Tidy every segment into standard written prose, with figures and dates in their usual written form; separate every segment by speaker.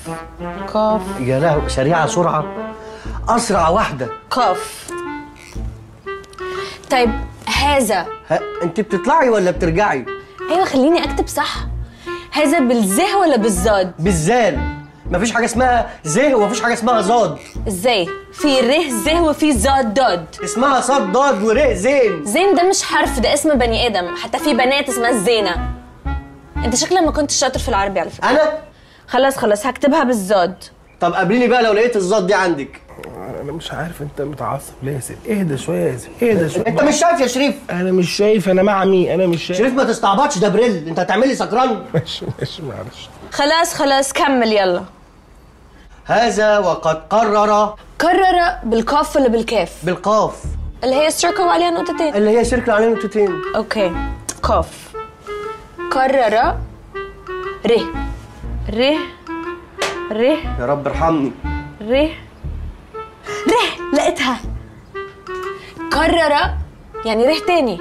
Speaker 1: قاف.
Speaker 2: يا لهوي، سريعه سرعه، اسرع واحده.
Speaker 1: قاف. طيب هذا.
Speaker 2: انت بتطلعي ولا بترجعي؟
Speaker 1: ايوه خليني اكتب صح. هذا بالزه ولا بالزاد؟
Speaker 2: بالزال. مفيش حاجه اسمها زه ومفيش حاجه اسمها زاد.
Speaker 1: ازاي؟ في ره زه وفي زاد داد.
Speaker 2: اسمها صاد ضاد ورق زين.
Speaker 1: زين ده مش حرف، ده اسم بني ادم، حتى في بنات اسمها الزينه. انت شكلك ما كنتش شاطر في العربي على فكره.
Speaker 2: انا؟
Speaker 1: خلاص هكتبها بالزاد.
Speaker 2: طب قابليني بقى لو لقيت الزاد دي عندك.
Speaker 3: انا مش عارف انت متعصب ليه يا سيف؟ اهدى شويه يا سيف، اهدى شويه.
Speaker 2: انت مش شايف يا شريف؟
Speaker 3: انا مش شايف، انا مع مين؟ انا مش شايف.
Speaker 2: شريف ما تستعبطش، ده بريل، انت هتعملي سكران.
Speaker 3: ماشي معلش.
Speaker 1: خلاص كمل يلا.
Speaker 2: هذا وقد قرر.
Speaker 1: قرر بالقاف ولا بالكاف؟
Speaker 2: بالقاف.
Speaker 1: اللي هي السيركل وعليها نقطتين.
Speaker 2: اللي هي سيركل عليها نقطتين.
Speaker 1: اوكي. قاف. قرر. ره.
Speaker 2: يا رب ارحمني.
Speaker 1: ره. لقيتها. قرر يعني ره تاني.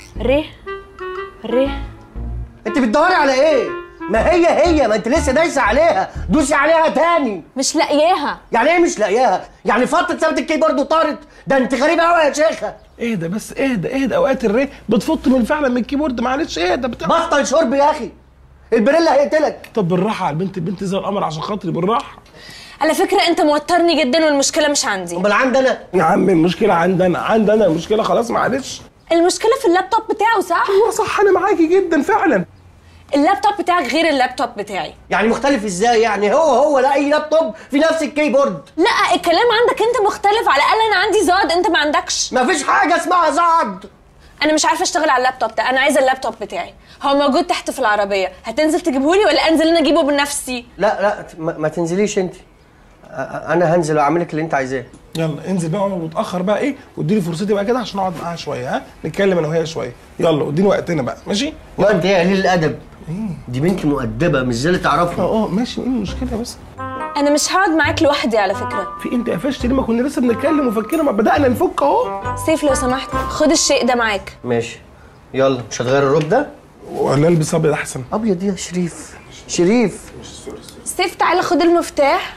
Speaker 1: ره.
Speaker 2: انت بتدوري على ايه؟ ما هي ما انت لسه دايسه عليها، دوسي عليها تاني.
Speaker 1: مش لاقياها.
Speaker 2: يعني ايه مش لاقياها؟ يعني فطت سابت الكيبورد وطارت؟ ده انت غريبه قوي يا شيخه.
Speaker 3: اهدى بس، اهدى. اوقات الري بتفط فعلا من الكيبورد، معلش اهدى.
Speaker 2: بطل شرب يا اخي، البريلا هيقتلك.
Speaker 3: طب بالراحه على البنت زي القمر عشان خاطري، بالراحه.
Speaker 1: على فكره انت موترني جدا والمشكله مش عندي.
Speaker 2: امال عندي انا؟
Speaker 3: يا عم المشكله عندي انا المشكله خلاص معلش.
Speaker 1: المشكله في اللابتوب بتاعه صح؟
Speaker 3: ايوه صح، انا معاكي جدا فعلا.
Speaker 1: اللابتوب بتاعك غير اللابتوب بتاعي.
Speaker 2: يعني مختلف ازاي؟ يعني هو لا اي لابتوب في نفس الكيبورد.
Speaker 1: لا الكلام عندك انت مختلف، على الاقل انا عندي زاد انت ما عندكش.
Speaker 2: مفيش حاجه اسمها زاد.
Speaker 1: انا مش عارفه اشتغل على اللابتوب ده، انا عايزه اللابتوب بتاعي، هو موجود تحت في العربيه، هتنزل تجيبهولي ولا انزل انا اجيبه بنفسي؟
Speaker 2: لا ما تنزليش انت، انا هنزل واعمل لك اللي انت عايزاه.
Speaker 3: يلا انزل بقى واتاخر بقى ايه، واديني فرصتي بقى كده عشان اقعد معاها شويه، ها نتكلم انا وهي شويه. يلا واديني وقتنا بقى، ماشي؟
Speaker 2: لا انت يا قليل الادب. دي بنت مؤدبه مش زي اللي تعرفها.
Speaker 3: ماشي، ايه المشكله بس؟
Speaker 1: انا مش هقعد معاك لوحدي على فكره.
Speaker 3: في انت قفشت ليه؟ ما كنا لسه بنتكلم وفكنا، ما بدانا نفك اهو.
Speaker 1: سيف لو سمحت خد الشيء ده معاك.
Speaker 2: ماشي يلا. مش هتغير الروب ده
Speaker 3: ولا البس ابيض احسن؟
Speaker 2: ابيض يا شريف.
Speaker 1: سيف تعالى خد المفتاح.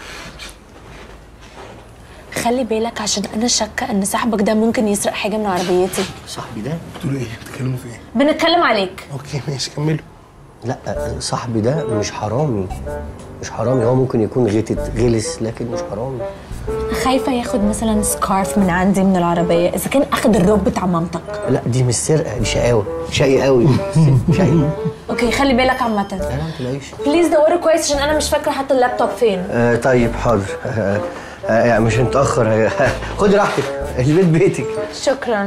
Speaker 1: خلي بالك عشان انا شاكه ان صاحبك ده ممكن يسرق حاجه من عربيتي.
Speaker 2: صاحبي ده؟
Speaker 3: بتقولوا ايه؟ بتتكلموا في ايه؟
Speaker 1: بنتكلم عليك.
Speaker 3: اوكي ماشي كملوا.
Speaker 2: لا صاحبي ده مش حرامي، هو ممكن يكون غلس لكن مش حرامي.
Speaker 1: خايفه ياخد مثلا سكارف من عندي من العربيه، اذا كان اخد الروب بتاع مامتك.
Speaker 2: لا دي مش سرقه، دي شقاوه، شقي قوي. شقي.
Speaker 1: اوكي خلي بالك عامه.
Speaker 2: لا ما تلاقيش.
Speaker 1: بليز دوروا كويس عشان انا مش فاكره حتى اللابتوب فين.
Speaker 2: طيب حاضر. يعني مش هنتاخر. خدي راحتك، البيت بيتك.
Speaker 1: شكرا.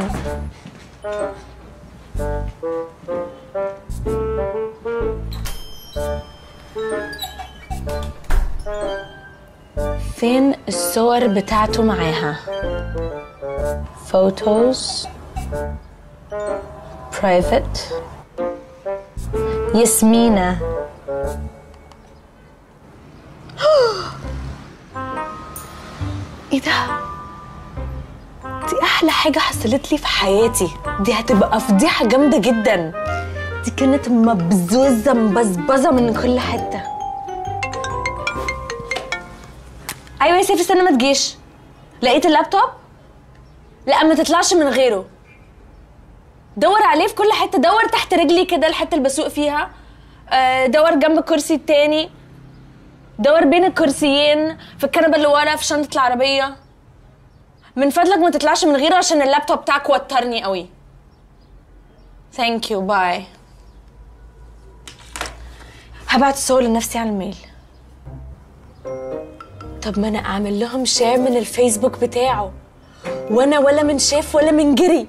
Speaker 1: فين الصور بتاعته معاها؟ فوتوز برايفت. ياسمينة. ايه ده؟ دي احلى حاجة حصلت لي في حياتي، دي هتبقى فضيحة جامدة جدا. دي كانت مبزوزة مبزبزة من كل حتة. ايوه يا سيف استنى ما تجيش. لقيت اللابتوب؟ لا ما تطلعش من غيره. دور عليه في كل حتة، دور تحت رجلي كده الحتة اللي بسوق فيها، دور جنب الكرسي التاني، دور بين الكرسيين، في الكنبة اللي ورا، في شنطة العربية. من فضلك ما تطلعش من غيره عشان اللابتوب بتاعك وترني قوي. ثانك يو باي. هبعت الصور لنفسي على الميل. طب ما انا اعمل لهم شير من الفيسبوك بتاعه وانا ولا من شاف ولا من جري.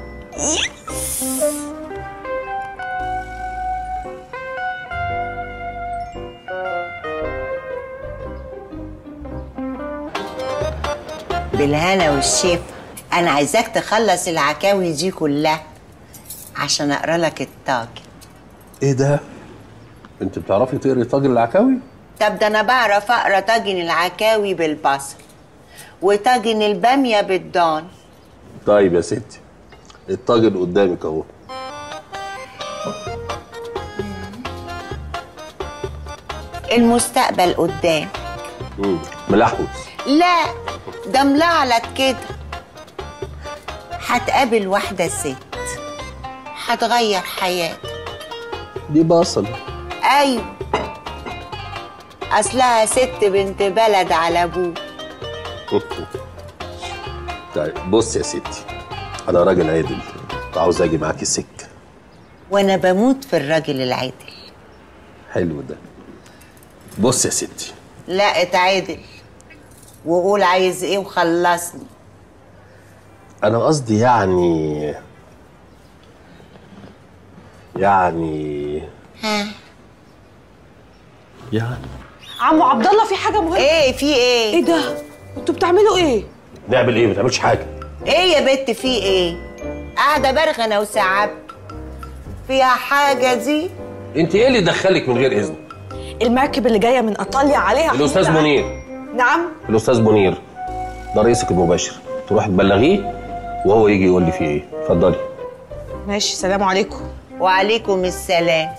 Speaker 4: بالهنا والشفا. انا عايزاك تخلص العكاوي دي كلها عشان اقرا لك الطاجن.
Speaker 5: ايه ده؟ انت بتعرفي تقري طاجن العكاوي؟
Speaker 4: طب ده انا بعرف اقرا طاجن العكاوي بالبصل وطاجن الباميه بالضان.
Speaker 5: طيب يا ستي الطاجن قدامك اهو.
Speaker 4: المستقبل قدام
Speaker 5: ملحوس.
Speaker 4: لا، ده ملعلت كده. هتقابل واحدة ست هتغير حياتك.
Speaker 5: دي بصل.
Speaker 4: ايوه، اصلها ست بنت بلد على ابوه.
Speaker 5: طيب بص يا ستي، انا راجل عادل، عاوز اجي معاكي سكه.
Speaker 4: وانا بموت في الراجل العادل.
Speaker 5: حلو ده. بص يا ستي،
Speaker 4: لا اتعادل وقول عايز ايه وخلصني.
Speaker 5: انا قصدي يعني
Speaker 4: ها
Speaker 5: يعني
Speaker 6: عمو عبد الله، في حاجه مهمه.
Speaker 4: ايه؟ في ايه؟
Speaker 6: ايه ده؟ انتوا بتعملوا ايه؟
Speaker 5: نعمل ايه؟ ما تعملش حاجه.
Speaker 4: ايه يا بت في ايه؟ قاعده بارغه انا وسعبت. فيها حاجه دي؟
Speaker 5: انت ايه اللي دخلك من غير اذن؟
Speaker 6: المركب اللي جايه من ايطاليا عليها
Speaker 5: الاستاذ منير.
Speaker 6: نعم؟
Speaker 5: الاستاذ منير ده رئيسك المباشر، تروح تبلغيه وهو يجي يقول لي فيه ايه. اتفضلي.
Speaker 6: ماشي، سلام عليكم.
Speaker 4: وعليكم السلام.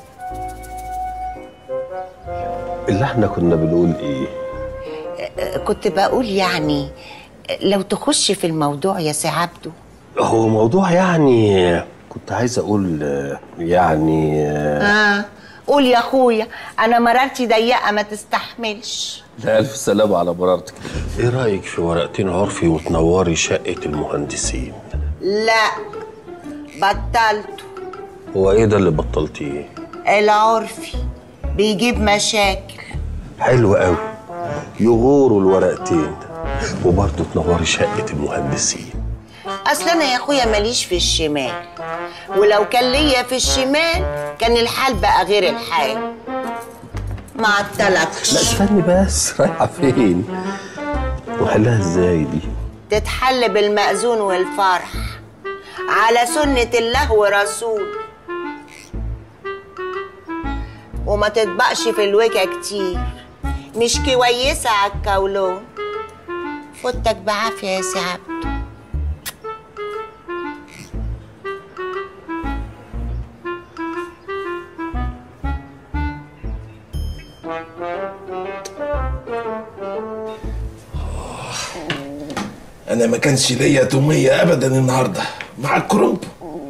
Speaker 5: اللي احنا كنا بنقول ايه؟
Speaker 4: كنت بقول يعني لو تخش في الموضوع يا سي عبده.
Speaker 5: هو موضوع يعني كنت عايز اقول يعني
Speaker 4: قول يا اخويا، انا مرارتي ضيقه ما تستحملش.
Speaker 5: لا الف سلامة على مرارتك. ايه رايك في ورقتين عرفي وتنوري شقه المهندسين؟
Speaker 4: لا بطلته.
Speaker 5: هو ايه ده اللي بطلتيه؟
Speaker 4: العرفي بيجيب مشاكل.
Speaker 5: حلو قوي، يغوروا الورقتين وبرضه تنوري شقه المهندسين.
Speaker 4: اصل انا يا اخويا ماليش في الشمال، ولو كان ليا في الشمال كان الحال بقى غير الحال. ما عطلكش.
Speaker 5: لا استني بس، رايحه فين؟ وحلها ازاي دي؟
Speaker 4: تتحل بالمأذون والفرح على سنة الله ورسول، وما تطبقش في الوجه كتير، مش كويسة على الكولون. فوتك بعافية يا سي عبده.
Speaker 3: انا ما كانش ليا توميه ابدا النهارده مع الكرنب.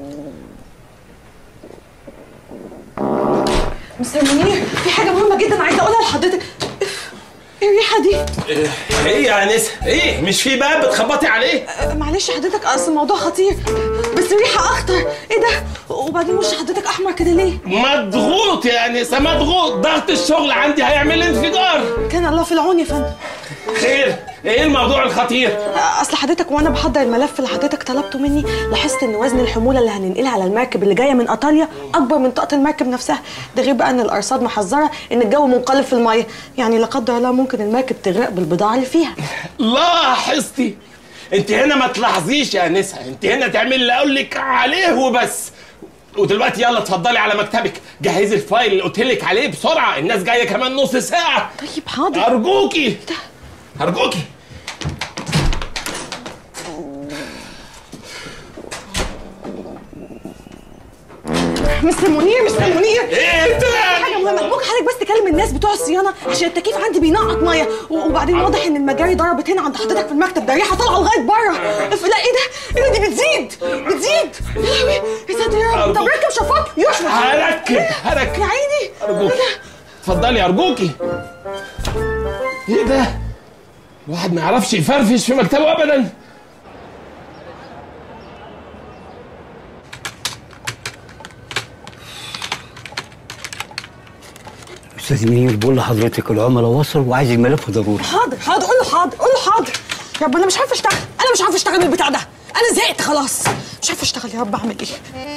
Speaker 6: مستر منير، في حاجه مهمه جدا عايزه اقولها لحضرتك. ايه الريحه دي؟
Speaker 3: ايه يا انسه؟ ايه مش في باب بتخبطي عليه؟
Speaker 6: معلش حضرتك، اصل الموضوع خطير، بس الريحه اخطر. ايه ده؟ وبعدين وش حضرتك احمر كده ليه؟
Speaker 3: مضغوط يا انسه، مضغوط. ضغط الشغل عندي هيعمل انفجار.
Speaker 6: كان الله في العون يا فندم.
Speaker 3: خير؟ ايه الموضوع الخطير؟
Speaker 6: اصل حضرتك وانا بحضر الملف اللي حضرتك طلبته مني، لاحظت ان وزن الحموله اللي هننقلها على المركب اللي جايه من ايطاليا اكبر من طاقه المركب نفسها. ده غير بقى ان الارصاد محذره ان الجو منقلب في الميه، يعني لا قدر الله ممكن المركب تغرق بالبضاعه اللي فيها.
Speaker 3: لاحظتي؟ انت هنا ما تلاحظيش يا انسه، انت هنا تعملي اللي اقول لك عليه وبس. ودلوقتي يلا اتفضلي على مكتبك، جهزي الفايل اللي قلت لك عليه بسرعه، الناس جايه كمان نص ساعه.
Speaker 6: طيب حاضر.
Speaker 3: ارجوكي ارجوكي.
Speaker 6: مستر منير، مستر منير،
Speaker 3: ايه انت؟
Speaker 6: حاجه مهمه، ممكن حضرتك بس تكلم الناس بتوع الصيانه عشان التكييف عندي بينقط ميه، وبعدين واضح ان المجاري ضربت هنا عند حضرتك في المكتب، ده ريحه طالعه لغايه بره. لا ايه ده؟ ايه ده؟ دي بتزيد بتزيد. يا لهوي يا ساتر يا رب. طب ركب شفاط يشفط.
Speaker 3: هركب
Speaker 6: يا عيني.
Speaker 3: ارجوكي اتفضلي ارجوكي. ايه ده؟ الواحد ما يعرفش يفرفش في مكتبه ابدا.
Speaker 2: استاذ منير، بقول لحضرتك العملاء وصل وعايز الملف ضروري.
Speaker 6: حاضر حاضر، قول له حاضر، قول له حاضر. يا رب انا مش عارفه اشتغل، انا مش عارفه اشتغل البتاع ده، انا زهقت خلاص، مش عارفه اشتغل. يا رب اعمل ايه؟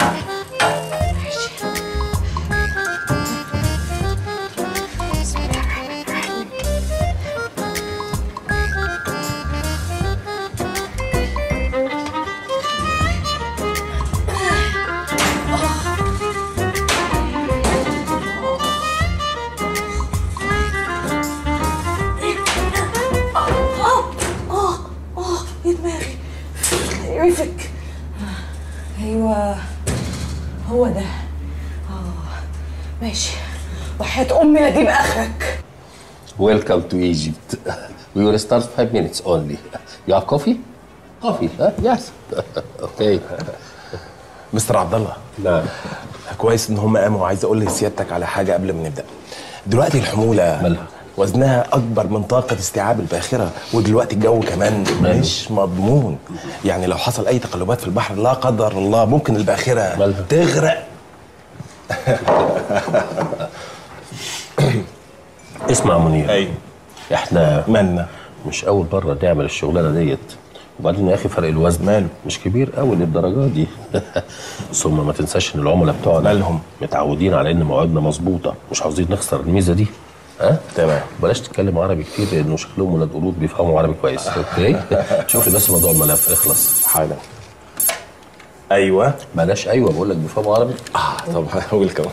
Speaker 6: يعرفك. ايوه هو ده. ماشي، وحياة امي لا تجيب اخرك.
Speaker 5: Welcome to Egypt. We will start 5 minutes only. You have coffee? Coffee, huh? Yes. Okay.
Speaker 3: مستر عبد الله.
Speaker 5: نعم.
Speaker 3: كويس ان هم قاموا، وعايز اقول لسيادتك على حاجه قبل ما نبدا. دلوقتي الحموله
Speaker 5: مالها؟
Speaker 3: وزنها اكبر من طاقه استيعاب الباخره، ودلوقتي الجو كمان مش مضمون. يعني لو حصل اي تقلبات في البحر لا قدر الله ممكن الباخره
Speaker 5: مالها؟
Speaker 3: تغرق.
Speaker 5: اسمع منير.
Speaker 3: ايوه.
Speaker 5: احنا
Speaker 3: مالنا؟
Speaker 5: مش اول مره نعمل الشغلانه ديت، وبعدين يا اخي فرق الوزن
Speaker 3: ماله؟
Speaker 5: مش كبير قوي للدرجه دي. ثم ما تنساش ان العملاء بتوعنا
Speaker 3: مالهم؟
Speaker 5: متعودين على ان مواعيدنا مظبوطه، مش عاوزين نخسر الميزه دي. ها؟
Speaker 3: تمام.
Speaker 5: بلاش تتكلم عربي كتير لانه شكلهم ولاد قرود بيفهموا عربي كويس. اوكي؟ شوف لي بس موضوع الملف اخلص
Speaker 3: حالا. ايوه.
Speaker 5: بلاش ايوه، بقول لك بيفهموا عربي.
Speaker 3: طب هقول كمان.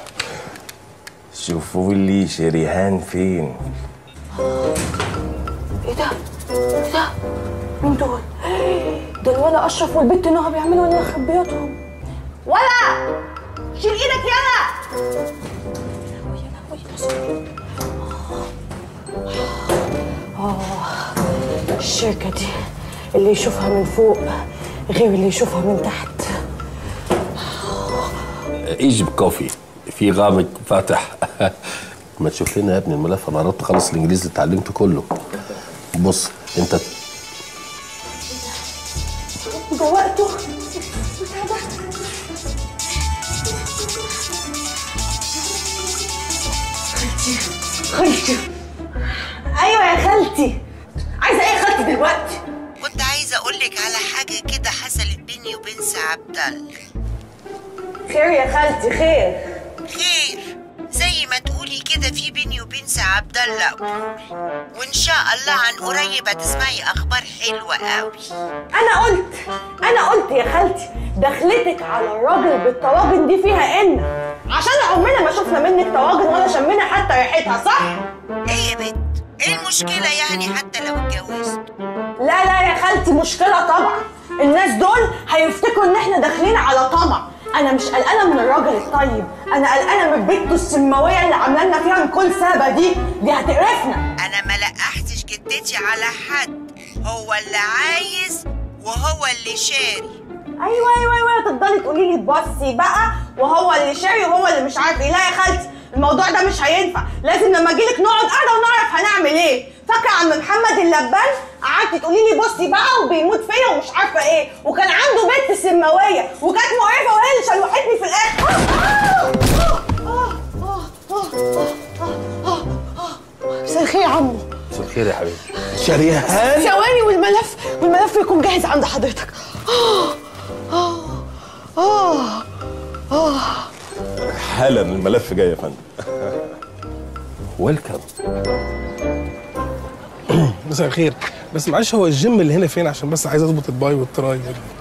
Speaker 3: شوفوا لي شريهان فين؟
Speaker 6: ايه ده؟ ايه ده؟ مين دول؟ ده الولا اشرف والبت نهى بيعملوا لنا خبياتهم.
Speaker 1: ولا شيل ايدك يلا.
Speaker 6: الشركة دي اللي يشوفها من فوق غير اللي يشوفها من تحت.
Speaker 5: ايجيب كوفي في غامق فاتح. ما تشوف لنا يا ابني الملف، انا قربت اخلص الانجليزي اللي اتعلمته كله. بص انت
Speaker 6: جوقته. خالتي. ايوه يا خالتي. عايزه ايه يا خالتي دلوقتي؟
Speaker 4: كنت عايزه اقول لك على حاجه كده حصلت بيني وبين سي عبد الله.
Speaker 6: خير يا خالتي خير.
Speaker 4: خير زي ما تقولي كده في بيني وبين سي عبد الله، وان شاء الله عن قريب هتسمعي اخبار حلوه قوي.
Speaker 6: انا قلت يا خالتي دخلتك على الراجل بالطواجن دي فيها ان عشان عمرنا ما شفنا منك طواجن ولا شمينا حتى ريحتها، صح؟
Speaker 4: ايه يا بنت؟ ايه المشكله يعني حتى لو اتجوزت؟
Speaker 6: لا يا خالتي مشكله طبعا. الناس دول هيفتكروا ان احنا داخلين على طمع. انا مش قلقانه من الراجل الطيب، انا قلقانه من بنته السماويه اللي عامله لنا فيها كل سابه دي هتقرفنا.
Speaker 4: انا ما لقحتش جدتي على حد، هو اللي عايز وهو اللي شاري.
Speaker 6: ايوه تفضلي تقولي لي بصي بقى وهو اللي شاري وهو اللي مش عارف ايه. لا يا خالتي الموضوع ده مش هينفع، لازم لما اجيلك نقعد قاعده ونعرف هنعمل ايه. فاكره عم محمد اللبان قعدتي تقولي لي بصي بقى وبيموت فيا ومش عارفه ايه، وكان عنده بنت سماويه وكانت مقرفه وهي اللي شلوحتني في الاخر. مساء الخير يا عمو.
Speaker 5: مساء الخير يا حبيبي.
Speaker 3: شريهان
Speaker 6: ثواني والملف يكون جاهز عند حضرتك.
Speaker 3: حالا الملف جاي يا فندم.
Speaker 5: ويلكم.
Speaker 7: مساء الخير، بس معلش هو الجيم اللي هنا فين؟ عشان بس عايز اظبط الباي والتراي.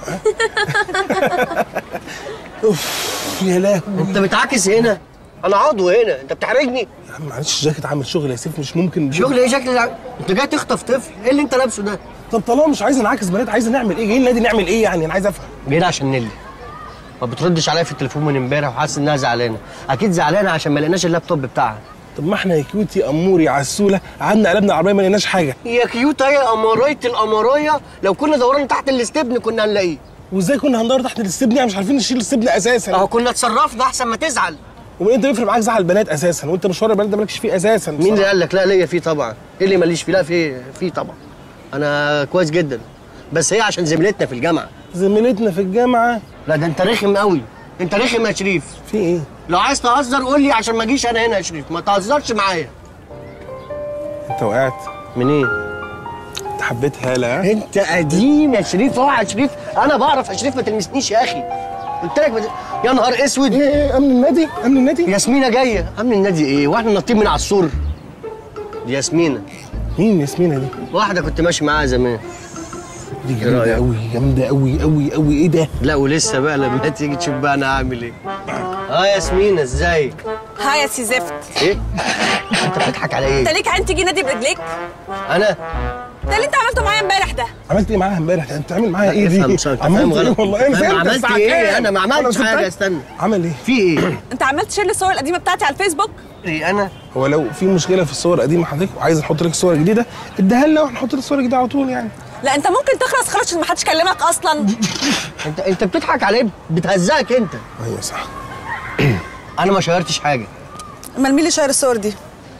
Speaker 7: اوف يا لهوي.
Speaker 2: انت بتعاكس هنا، انا عضو هنا، انت بتحرجني.
Speaker 7: يا عم معلش الجاكيت عامل شغل يا سيف، مش ممكن.
Speaker 2: شغل ايه شكل؟ انت جاي تخطف طفل؟ ايه اللي انت لابسه ده؟
Speaker 7: طب طالما مش عايز نعاكس بنات، عايز نعمل ايه؟ جايين النادي نعمل ايه يعني؟ انا عايز افهم.
Speaker 2: جايين عشان نيلي ما بتردش عليا في التليفون من امبارح وحاسس انها زعلانه. اكيد زعلانه عشان ما لقيناش اللابتوب بتاعها.
Speaker 7: طب ما احنا يا كيوتي اموري عسوله قعدنا قلبنا العربيه ما لقيناش حاجه.
Speaker 2: يا كيوت هي امرايه الامرايه، لو كنا دورنا تحت الاستبن كنا هنلاقيه.
Speaker 7: وازاي كنا هندور تحت الاستبن يعني مش عارفين نشيل الاستبن اساسا؟
Speaker 2: اهو كنا اتصرفنا احسن ما تزعل.
Speaker 7: ومن انت بيفرق معاك زعل البنات اساسا؟ وانت مشوار البنات ده مالكش فيه اساسا.
Speaker 2: مين اللي قال لك؟ لا ليا فيه طبعا. ايه اللي ماليش فيه؟ لا فيه طبعا. انا كويس جدا، بس هي عشان زميلتنا في الجامعه.
Speaker 7: زميلتنا في الجامعه؟
Speaker 2: لا ده انت رخم قوي، انت رخم يا شريف.
Speaker 7: في ايه؟
Speaker 2: لو عايز تهزر قول لي عشان ما اجيش انا هنا يا شريف، ما تهزرش معايا.
Speaker 7: انت وقعت
Speaker 2: منين؟
Speaker 7: انت حبيت هاله ها؟
Speaker 2: انت قديم يا شريف. اوعى يا شريف، انا بعرف يا شريف، ما تلمسنيش يا اخي. قلت لك يا نهار اسود.
Speaker 7: ايه امن النادي؟ امن النادي؟
Speaker 2: ياسمينه جايه. امن النادي ايه؟ واحنا نطين من على السور؟ دي ياسمينه.
Speaker 7: مين ياسمينه دي؟
Speaker 2: واحده كنت ماشي معاها زمان.
Speaker 7: دي جامده قوي، جامده قوي قوي قوي. ايه ده؟
Speaker 2: لا ولسه بقى لما تيجي تشوف بقى انا هعمل ايه. ياسمينه ازيك؟
Speaker 1: ها يا سي زفت.
Speaker 2: ايه؟ انت بتضحك على
Speaker 1: انت
Speaker 2: ايه؟
Speaker 1: ليك عين تيجي نادي برجليك؟
Speaker 2: انا؟
Speaker 1: ده اللي انت عملته معايا امبارح ده.
Speaker 7: عملت ايه معاها امبارح؟ انت بتعمل معايا ايه دي؟
Speaker 2: عملت
Speaker 7: ايه والله؟
Speaker 2: عملت ايه؟ انا ما عملتش حاجه. استنى.
Speaker 7: عمل ايه؟
Speaker 2: في ايه؟
Speaker 1: انت عملت تشير الصور القديمه بتاعتي على الفيسبوك؟
Speaker 2: ايه انا؟
Speaker 7: هو لو في مشكله في الصور القديمه حضرتك وعايز نحط لك صور جديده اديها لنا وهنحط لك صور جديده على طول يعني.
Speaker 1: لا انت ممكن تخلص خلاص عشان ما حدش كلمك اصلا.
Speaker 2: انت بتضحك على ايه؟ بتهزقك انت.
Speaker 7: ايوه صح.
Speaker 2: انا ما شيرتش حاجه.
Speaker 1: امال مين اللي شاير الصور دي؟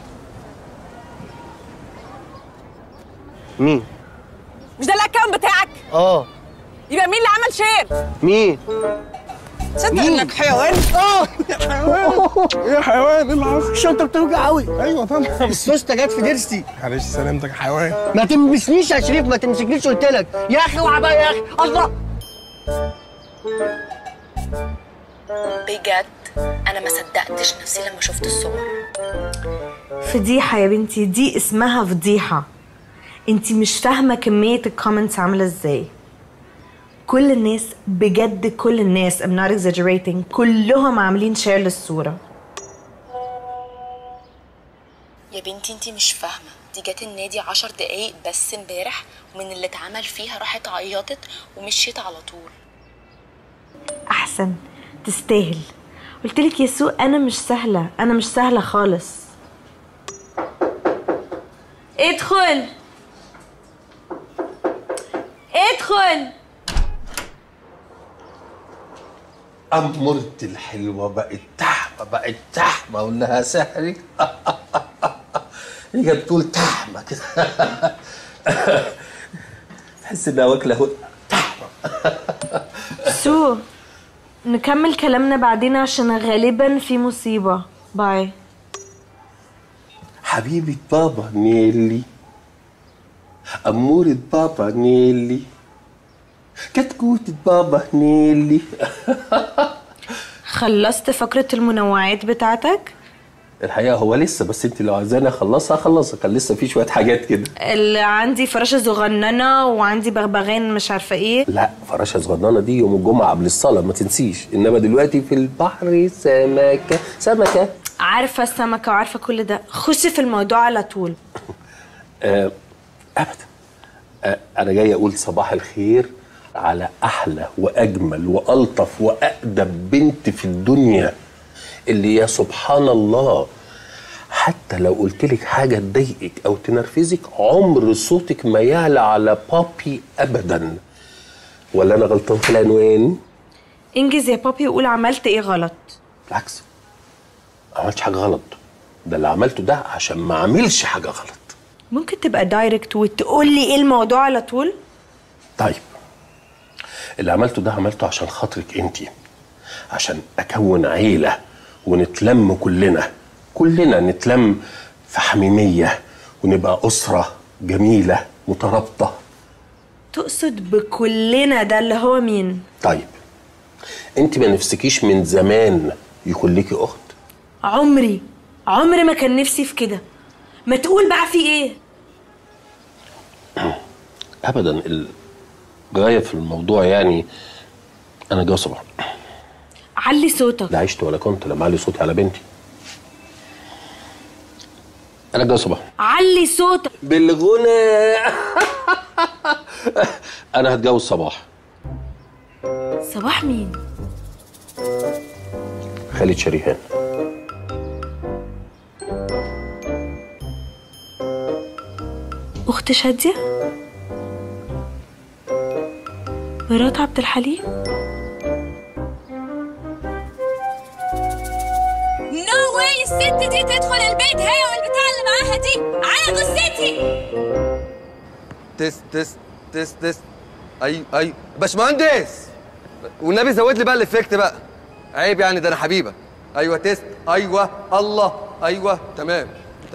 Speaker 2: مين؟
Speaker 1: مش ده الاكونت بتاعك؟
Speaker 2: اه.
Speaker 1: يبقى مين اللي عمل شير؟
Speaker 2: مين؟
Speaker 1: تصدق انك حيوان؟
Speaker 7: يا حيوان ايه اللي حصل؟
Speaker 2: الشنطه بتوجع قوي.
Speaker 7: ايوه طبعا.
Speaker 2: السوسته جت في ضرسي.
Speaker 7: معلش سلامتك يا حيوان.
Speaker 2: ما تلمسنيش يا شريف، ما تمسكنيش قلت لك. يا اخي اوعى بقى يا اخي. الله.
Speaker 8: بجد انا ما صدقتش نفسي لما شفت الصور.
Speaker 6: فضيحة يا بنتي، دي اسمها فضيحة. انتي مش فاهمة كمية الكومنتس عاملة ازاي. كل الناس بجد، كل الناس I'm not exaggerating، كلهم عاملين شير للصورة.
Speaker 8: يا بنتي انتي مش فاهمه، دي جت النادي 10 دقايق بس امبارح، ومن اللي اتعمل فيها راحت عيطت ومشيت على طول.
Speaker 6: احسن، تستاهل. قلتلك يا سو انا مش سهلة، انا مش سهلة خالص. ادخل ادخل.
Speaker 5: أمرت الحلوة بقت تحمة، بقت تحمة، أقول لها سحري. هي بتقول تحمة كده. تحس إنها واكلة تحمة.
Speaker 6: سو نكمل كلامنا بعدين عشان غالبا في مصيبة. باي.
Speaker 5: حبيبة بابا نيلي، أمورة بابا نيلي، كتكوتة بابا نيلي.
Speaker 6: خلصت فقرة المنوعات بتاعتك؟
Speaker 5: الحقيقة هو لسه، بس انت لو عايزاني اخلصها، كان لسه في شوية حاجات كده.
Speaker 6: اللي عندي فراشة صغننة وعندي بغبغان مش عارفة ايه.
Speaker 5: لا، فراشة صغننة دي يوم الجمعة قبل الصلاة ما تنسيش، انما دلوقتي في البحر سمكة.
Speaker 6: عارفة السمكة وعارفة كل ده، خش في الموضوع على طول.
Speaker 5: ابدا. انا جاي اقول صباح الخير على احلى واجمل والطف واقدم بنت في الدنيا، اللي يا سبحان الله حتى لو قلت لك حاجه تضايقك او تنرفزك عمر صوتك ما يعلى على بابي ابدا. ولا انا غلطان في العنوان؟
Speaker 6: انجز يا بابي وقول عملت ايه غلط.
Speaker 5: بالعكس، ما عملتش حاجه غلط، ده اللي عملته ده عشان ما اعملش حاجه غلط.
Speaker 6: ممكن تبقى دايركت وتقول لي ايه الموضوع على طول؟
Speaker 5: طيب، اللي عملته ده عملته عشان خاطرك انتي، عشان اكون عيله ونتلم كلنا نتلم في حميميه ونبقى اسره جميله مترابطه.
Speaker 6: تقصد بكلنا ده اللي هو مين؟
Speaker 5: طيب، انت ما نفسكيش من زمان يكون ليكي اخت؟
Speaker 6: عمري ما كان نفسي في كده. ما تقول بقى في ايه؟
Speaker 5: ابدا، الغايه في الموضوع يعني انا جوه صباح.
Speaker 6: علي صوتك.
Speaker 5: لا عشت ولا كنت لما اعلي صوتي على بنتي. انا جوه صباح.
Speaker 6: علي صوتك
Speaker 5: بالغنى. انا هتجوز صباح.
Speaker 6: صباح مين؟
Speaker 5: خالد شريهان.
Speaker 6: اخت شادية؟ مرات عبد الحليم؟
Speaker 1: نو واي الست دي تدخل البيت هي والبتاع اللي معاها دي على جثتي.
Speaker 9: تست. ايوه باشمهندس، والنبي زود لي بقى الافكت بقى، عيب يعني، ده انا حبيبك. ايوه تست، ايوه الله، ايوه تمام.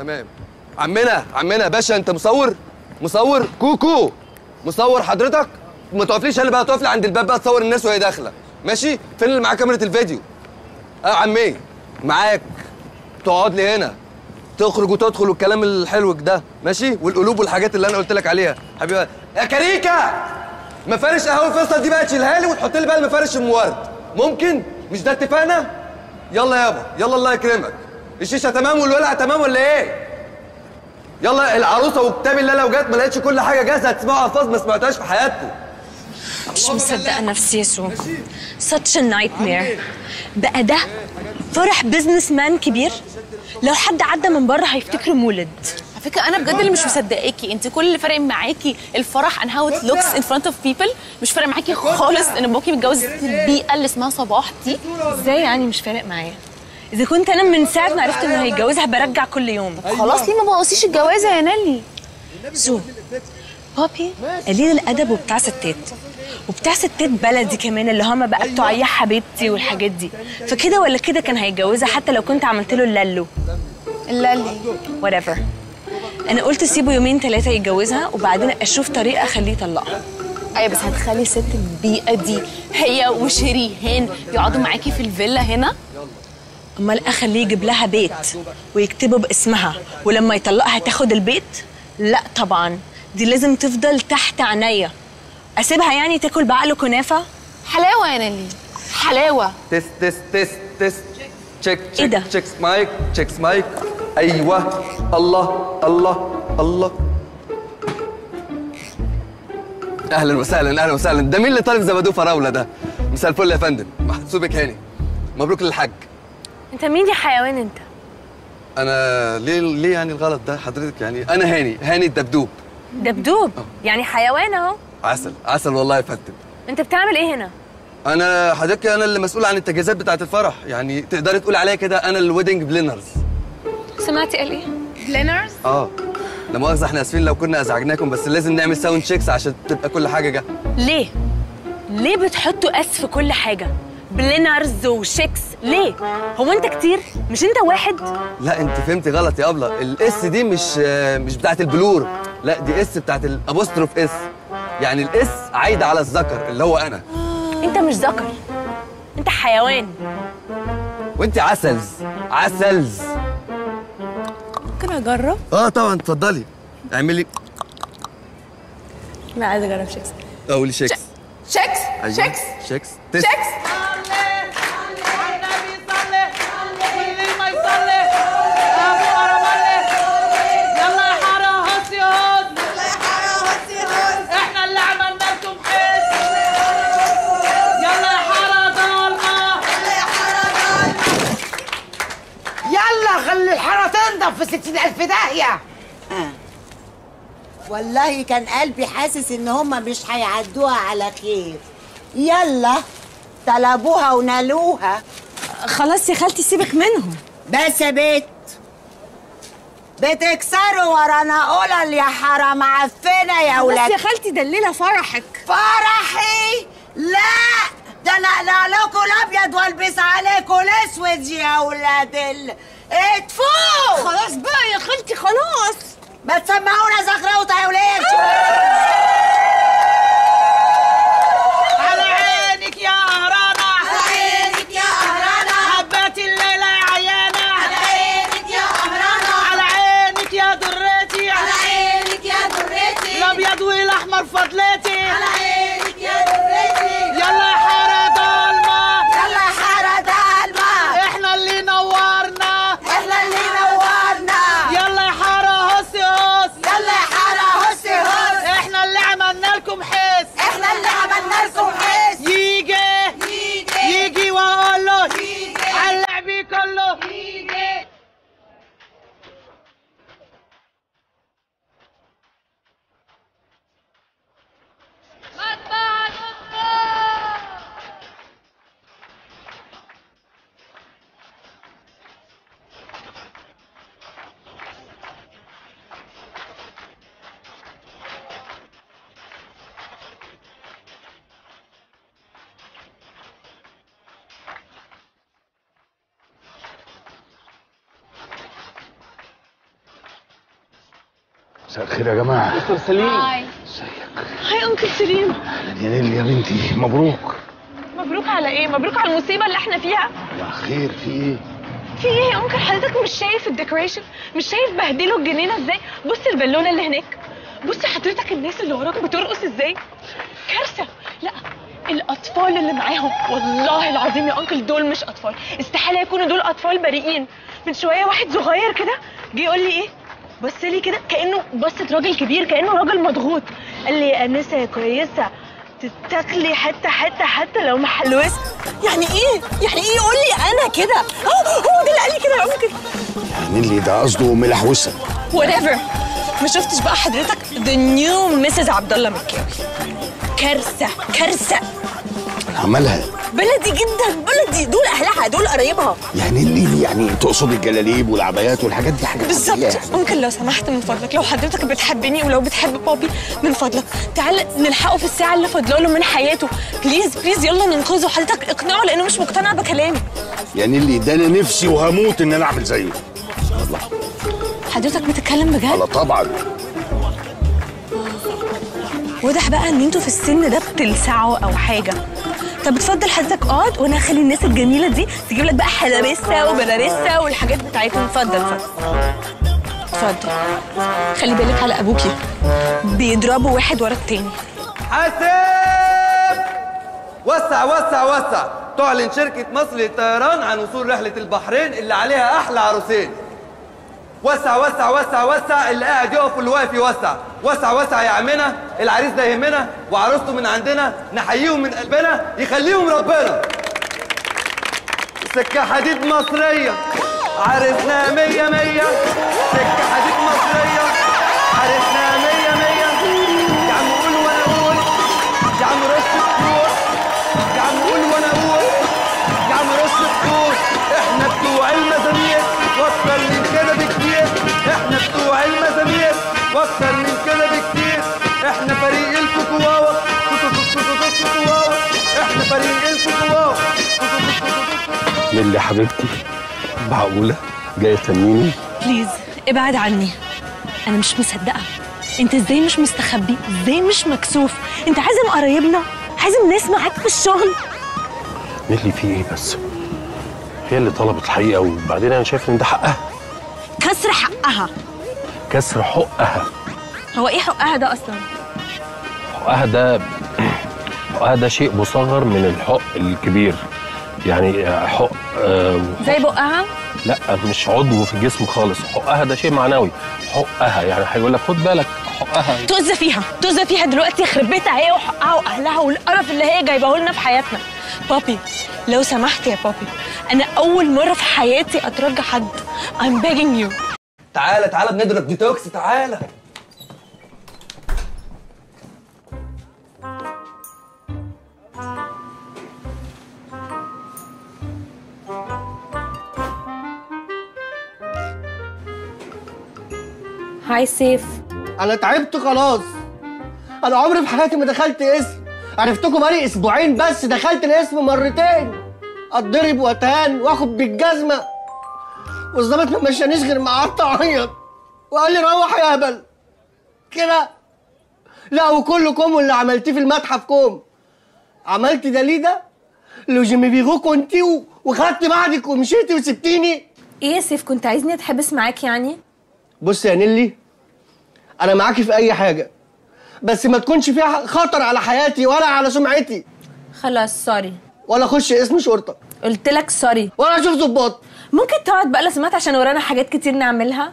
Speaker 9: عمنا باشا، انت مصور كوكو، مصور حضرتك. ما تقفليش انا بقى، تقف لي عند الباب بقى تصور الناس وهي داخله، ماشي؟ فين اللي معاه كاميرا الفيديو؟ عمي معاك، تقعد لي هنا، تخرج وتدخل والكلام الحلو ده، ماشي؟ والقلوب والحاجات اللي انا قلت لك عليها حبيبي. يا كريكه، مفارش قهوه فيصل دي بقى تشيلها لي وتحط لي بقى المفارش ام ورد، ممكن؟ مش ده اتفقنا؟ يلا يابا، يلا الله يكرمك. الشيشه تمام والولع تمام ولا ايه؟ يلا العروسه وكتاب الله لو جت ما لقيتش كل حاجه جاهزه هتسمعوا الفاظ ما سمعتهاش في حياتكم.
Speaker 1: مش مصدقه نفسي يا سو. such a nightmare. بقى ده فرح بزنس مان كبير؟ لو حد عدى من بره هيفتكره مولد.
Speaker 8: على فكره انا بجد اللي مش مصدقاكي، انت كل اللي فارق معاكي الفرح and how it looks in front of people، مش فارق معاكي خالص ان باباكي متجوز البيئه اللي اسمها صباح دي.
Speaker 1: ازاي يعني مش فارق معايا؟ اذا كنت انا من ساعه ما عرفت انه هيتجوزها برجع كل يوم.
Speaker 8: خلاص ليه ما بوظيش الجوازه يا نالي؟
Speaker 1: سو بابي قليل الادب وبتاع ستات، وبتاع ستات بلدي كمان اللي هم بقى بتوع يا حبيبتي والحاجات دي، فكده ولا كده كان هيتجوزها حتى لو كنت عملت له اللالو.
Speaker 8: اللالي
Speaker 1: whatever. انا قلت سيبه يومين 3 يتجوزها وبعدين اشوف طريقه اخليه يطلقها.
Speaker 8: ايوه بس هتخلي ست البيئه دي هي وشريهان يقعدوا معاكي في الفيلا هنا؟
Speaker 1: امال اخليه يجيب لها بيت ويكتبه باسمها ولما يطلقها تاخد البيت؟ لا طبعا، دي لازم تفضل تحت عينيا. اسيبها يعني تاكل بعقله كنافه؟
Speaker 8: حلاوه يا نالي حلاوه.
Speaker 9: تست تست تست تست تشيك
Speaker 1: إيه
Speaker 9: تشيك
Speaker 1: ده؟
Speaker 9: تشيك مايك تشيك مايك. ايوه الله الله الله. اهلا وسهلا اهلا وسهلا. ده مين اللي طالب زبادو فراوله ده؟ مساء الفل يا فندم، محسوبك هاني. مبروك للحاج.
Speaker 1: انت مين يا حيوان انت؟
Speaker 9: انا ليه يعني الغلط ده حضرتك؟ يعني انا هاني الدبدوب.
Speaker 1: دبدوب؟ يعني حيوان اهو.
Speaker 9: عسل عسل والله يا فندم.
Speaker 1: انت بتعمل ايه هنا؟
Speaker 9: انا حضرتك انا اللي مسؤول عن التجهيزات بتاعه الفرح، يعني تقدري تقولي عليا كده انا الويدنج بلينرز.
Speaker 1: سمعتي قال ايه؟
Speaker 8: بلينرز؟
Speaker 9: لا مؤاخذة احنا اسفين لو كنا ازعجناكم، بس لازم نعمل ساوند تشيكس عشان تبقى كل حاجة جاهزة.
Speaker 1: ليه بتحطوا اس في كل حاجة؟ بلينرز وشيكس ليه؟ هو انت كتير؟ مش انت واحد؟
Speaker 9: لا انت فهمتي غلط يا ابله، الاس دي مش بتاعة البلور، لا دي اس بتاعة الابوستروف اس، يعني الاس عايدة على الذكر اللي هو انا.
Speaker 1: انت مش ذكر، انت حيوان.
Speaker 9: وانت عسلز.
Speaker 1: ممكن اجرب؟
Speaker 9: طبعا اتفضلي اعملي.
Speaker 1: لا عايزه اجرب شيكس.
Speaker 9: قولي شيكس.
Speaker 8: شيكس
Speaker 9: أيوة.
Speaker 8: شيكس
Speaker 9: شيكس
Speaker 8: شيكس.
Speaker 10: خلي الحارة تنضف في 60,000 داهية.
Speaker 4: والله كان قلبي حاسس ان هما مش هيعدوها على خير. يلا طلبوها ونالوها.
Speaker 1: خلاص يا خالتي سيبك منهم.
Speaker 4: بس يا بت بتكسروا ورانا قلل يا حرام معفنه يا ولاد.
Speaker 1: بس يا خالتي ده الليله فرحك.
Speaker 4: فرحي؟ لا ده انا اقلع لكم الابيض والبس عليكم الاسود يا ولاد اتفوا.
Speaker 1: خلاص بقى يا خالتي خلاص.
Speaker 4: ما تسمعونا زغروطه يا ولاد.
Speaker 10: على عينك يا قهرانة،
Speaker 4: على عينك يا قهرانة،
Speaker 10: حبات الليلة يا عيانة،
Speaker 4: على عينك يا قهرانة،
Speaker 10: على عينك يا درتي،
Speaker 4: على عينك يا درتي،
Speaker 10: الابيض والاحمر فضلتي،
Speaker 4: على عينك يا درتي.
Speaker 10: يلا يا حارة ضلمة،
Speaker 4: يلا يا حارة ضلمة،
Speaker 10: احنا اللي نورنا،
Speaker 4: احنا اللي نورنا.
Speaker 10: يلا يا حارة هصي هص،
Speaker 4: يلا يا حارة هصي هص،
Speaker 10: احنا اللي عملنا لكم حس،
Speaker 4: احنا اللي عملنا لكم حس.
Speaker 10: يجي واقول له علق بيه كله.
Speaker 11: مساء الخير يا جماعه.
Speaker 10: مستر سليم.
Speaker 8: هاي.
Speaker 1: هاي انكل سليم.
Speaker 11: اهلا يا نيل يا بنتي، مبروك.
Speaker 1: مبروك على ايه؟ مبروك على المصيبه اللي احنا فيها.
Speaker 11: يا خير في ايه؟
Speaker 1: في ايه يا انكل؟ حضرتك مش شايف الديكوريشن؟ مش شايف بهدلوا الجنينه ازاي؟ بص البالونه اللي هناك، بص حضرتك الناس اللي وراك بترقص ازاي؟ كارثه. لا الاطفال اللي معاهم والله العظيم يا انكل دول مش اطفال، استحاله يكونوا دول اطفال بريئين.
Speaker 6: من شويه واحد صغير كده جه يقول لي ايه، بص لي كده كانه بصت راجل كبير، كانه راجل مضغوط. قال لي يا انسه يا كويسه تتاكلي حته حته حتى لو محلوسه. يعني ايه؟ يعني ايه يقول لي انا كده؟ هو ده اللي قال لي كده يا عم كده.
Speaker 11: يعني اللي ده قصده ملحوسه.
Speaker 6: whatever. ما شفتش بقى حضرتك the new Mrs. عبد الله مكاوي؟ كارثه كارثه.
Speaker 11: عملها
Speaker 6: بلدي جدا، بلدي، دول اهلها، دول قرايبها.
Speaker 11: يعني اللي يعني تقصد الجلاليب والعبايات والحاجات دي حاجات
Speaker 6: بالظبط.
Speaker 11: يعني.
Speaker 6: ممكن لو سمحت من فضلك، لو حضرتك بتحبني ولو بتحب بابي من فضلك تعال نلحقه في الساعه اللي فاضله له من حياته. بليز بليز يلا ننقذه. حضرتك اقنعه لانه مش مقتنع بكلامي.
Speaker 11: يعني اللي ده انا نفسي وهموت ان انا اعمل زيه. الله.
Speaker 6: حضرتك بتتكلم بجد؟
Speaker 11: الله طبعا.
Speaker 6: واضح بقى ان انتوا في السن ده بتلسعوا او حاجه. طب اتفضل حضرتك اقعد وانا هخلي الناس الجميله دي تجيب لك بقى حلبسه وبلارسه والحاجات بتاعتهم. اتفضل اتفضل اتفضل. خلي بالك على ابوكي، بيضربوا واحد ورا التاني.
Speaker 9: حاسب. وسع وسع وسع. تعلن شركة مصر للطيران عن وصول رحلة البحرين اللي عليها أحلى عروسين. وسع وسع وسع وسع. اللي قاعد يقف واللي واقف يوسع. وسع وسع يا عمنا. العريس ده يهمنا وعروسته من عندنا، نحييهم من قلبنا يخليهم ربنا. سكة حديد مصرية عرسنا 100 100. سكة حديد مصرية عرسنا 100 100. يا عم قول وانا اقول، يا عم رش الطور، يا عم قول وانا اقول، يا عم رش الطور. احنا بتوع المزامير واكتر من كده بكتير. احنا بتوع المزامير واكتر من كده بكتير. احنا فريق الكوكواوا كوكواوا. احنا فريق الكوكواوا.
Speaker 5: نيلي حبيبتي، معقولة جاية تنيني؟
Speaker 6: بليز ابعد عني. انا مش مصدقه. انت ازاي مش مستخبي؟ ازاي مش مكسوف؟ انت عازم قرايبنا، عازم ناس معاك في الشغل.
Speaker 5: نيلي في ايه بس؟ هي اللي طلبت الحقيقة، وبعدين انا شايف ان ده حقها.
Speaker 6: كسر حقها.
Speaker 5: كسر حقها.
Speaker 6: هو ايه حقها ده اصلا؟
Speaker 5: حقها ده شيء مصغر من الحق الكبير. يعني حق
Speaker 6: زي بقها؟
Speaker 5: لا مش عضو في الجسم خالص. حقها ده شيء معنوي. حقها يعني هيقول لك خد بالك حقها.
Speaker 6: تؤذى فيها، تؤذى فيها دلوقتي. يخرب بيتها هي وحقها واهلها والقرف اللي هي جايباه لنا في حياتنا. بابي لو سمحت يا بابي، انا اول مره في حياتي اترجى حد. I'm begging you.
Speaker 9: تعالى تعالى بنضرب ديتوكس. تعالى.
Speaker 1: هاي سيف.
Speaker 2: انا تعبت خلاص. انا عمري في حياتي ما دخلت اسم. عرفتكم بقالي اسبوعين بس دخلت الاسم مرتين. اتضرب واتهان واخد بالجزمه، والظابط ما مشانيش غير ما قعدت اعيط وقال لي روح يا هبل كده. لا وكلكم واللي عملتيه في المتحف كوم. عملت ده ليه ده؟ لو جيمي بيغو كنتي وخدت بعدك ومشيتي وسبتيني.
Speaker 1: ايه يا سيف، كنت عايزني اتحبس معاك يعني؟
Speaker 2: بص يا نيلي، انا معاكي في اي حاجه بس ما تكونش فيها خطر على حياتي ولا على سمعتي.
Speaker 1: خلاص سوري.
Speaker 2: ولا اخش اسم شرطه.
Speaker 1: قلت لك سوري.
Speaker 2: ولا اشوف ظباط.
Speaker 1: ممكن تقعد بقى لو سمحت عشان ورانا حاجات كتير نعملها.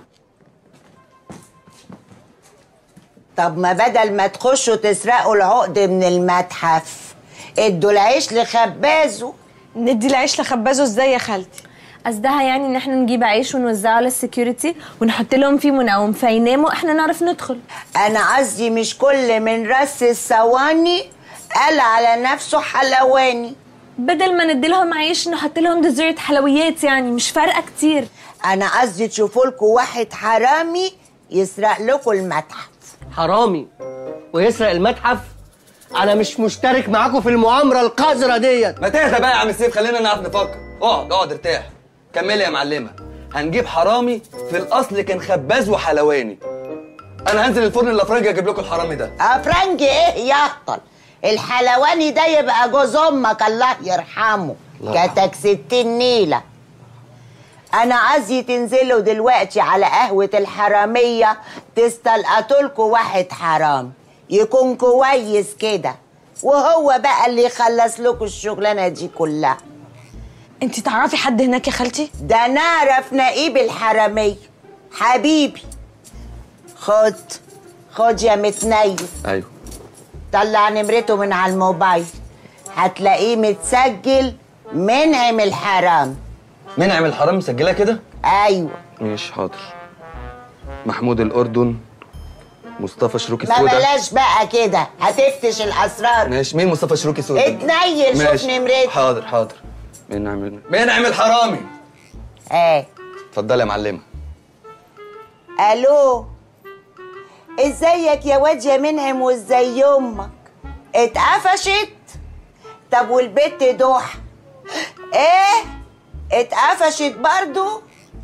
Speaker 4: طب ما بدل ما تخشوا تسرقوا العقد من المتحف ادوا العيش لخبازه.
Speaker 6: ندي العيش لخبازه ازاي يا خالتي؟
Speaker 1: قصدها يعني ان احنا نجيب عيش ونوزعه على السكيورتي ونحط لهم فيه منوم فيناموا احنا نعرف ندخل.
Speaker 4: انا قصدي مش كل من رس الصواني قال على نفسه حلواني.
Speaker 1: بدل ما ندي لهم عيش نحط لهم ديزرت حلويات، يعني مش فارقه كتير.
Speaker 4: انا قصدي تشوفوا لكم واحد حرامي يسرق لكم المتحف.
Speaker 2: حرامي ويسرق المتحف؟ انا مش مشترك معاكم في المؤامره القذره ديت.
Speaker 9: ما تهدى بقى يا عم سيف، خلينا نعرف نفكر. اقعد اقعد ارتاح. كملي يا معلمه. هنجيب حرامي في الاصل كان خباز وحلواني. انا هنزل الفرن الافرنجي اجيب لكم الحرامي ده.
Speaker 4: افرنجي ايه يا اخطل؟ الحلواني ده يبقى جوز امك الله يرحمه. كتك 60 نيله. انا عايزي تنزلوا دلوقتي على قهوه الحراميه تستلقطوا لكم واحد حرام يكون كويس كده، وهو بقى اللي يخلص لكم الشغلانه دي كلها.
Speaker 6: انت تعرفي حد هناك يا خالتي؟
Speaker 4: ده نعرف نقيب الحرامية حبيبي. خد يا متنيل.
Speaker 9: ايوه.
Speaker 4: طلع نمرته من على الموبايل، هتلاقيه متسجل منعم الحرام.
Speaker 9: منعم الحرام مسجلها كده؟
Speaker 4: ايوه.
Speaker 9: ماشي حاضر. محمود الأردن، مصطفى شروكي
Speaker 4: ما
Speaker 9: سودا.
Speaker 4: بلاش بقى كده، هتفتش الاسرار.
Speaker 9: ماشي. مين مصطفى شروكي سودا؟
Speaker 4: اتنيل شوف نمرته.
Speaker 9: حاضر. منعم الحرامي.
Speaker 4: ايه.
Speaker 9: اتفضلي يا معلمه.
Speaker 4: الو، ازيك يا واد يا منعم وازاي امك؟ اتقفشت؟ طب والبت دوحة ايه؟ اتقفشت برضو؟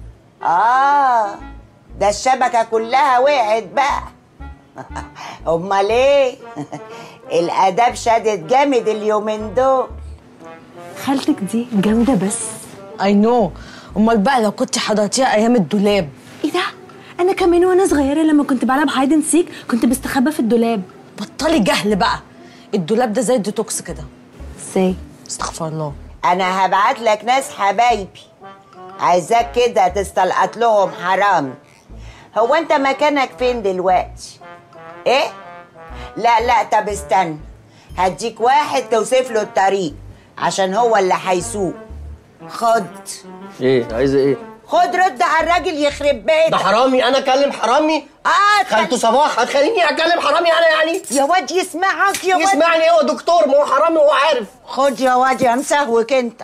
Speaker 4: ده الشبكة كلها وقعت بقى. امال ايه؟ الاداب شدت جامد اليومين دول.
Speaker 1: خالتك دي جامده بس.
Speaker 6: اي نو. امال بقى لو كنت حضرتيها ايام الدولاب.
Speaker 1: ايه ده؟ انا كمان وانا صغيره لما كنت بلعب هايد اند سيك كنت بستخبى في الدولاب.
Speaker 6: بطلي جهل بقى. الدولاب ده زي الديتوكس كده.
Speaker 1: ازاي؟
Speaker 6: استغفر الله.
Speaker 4: انا هبعت لك ناس حبايبي، عايزاك كده تستلقط لهم حرام. هو انت مكانك فين دلوقتي؟ ايه؟ لا طب استنى، هديك واحد توصف له الطريق عشان هو اللي هيسوق. خد.
Speaker 2: ايه عايزه ايه؟
Speaker 4: خد رد على الراجل يخرب بيتك.
Speaker 2: ده حرامي؟ انا اكلم حرامي؟ خالته صباح هتخليني اكلم حرامي انا يعني؟
Speaker 4: يا واد يسمعك يا واد.
Speaker 2: يسمعني ايه؟ هو دكتور، ما هو حرامي وهو عارف.
Speaker 4: خد يا واد يا مسهوك انت.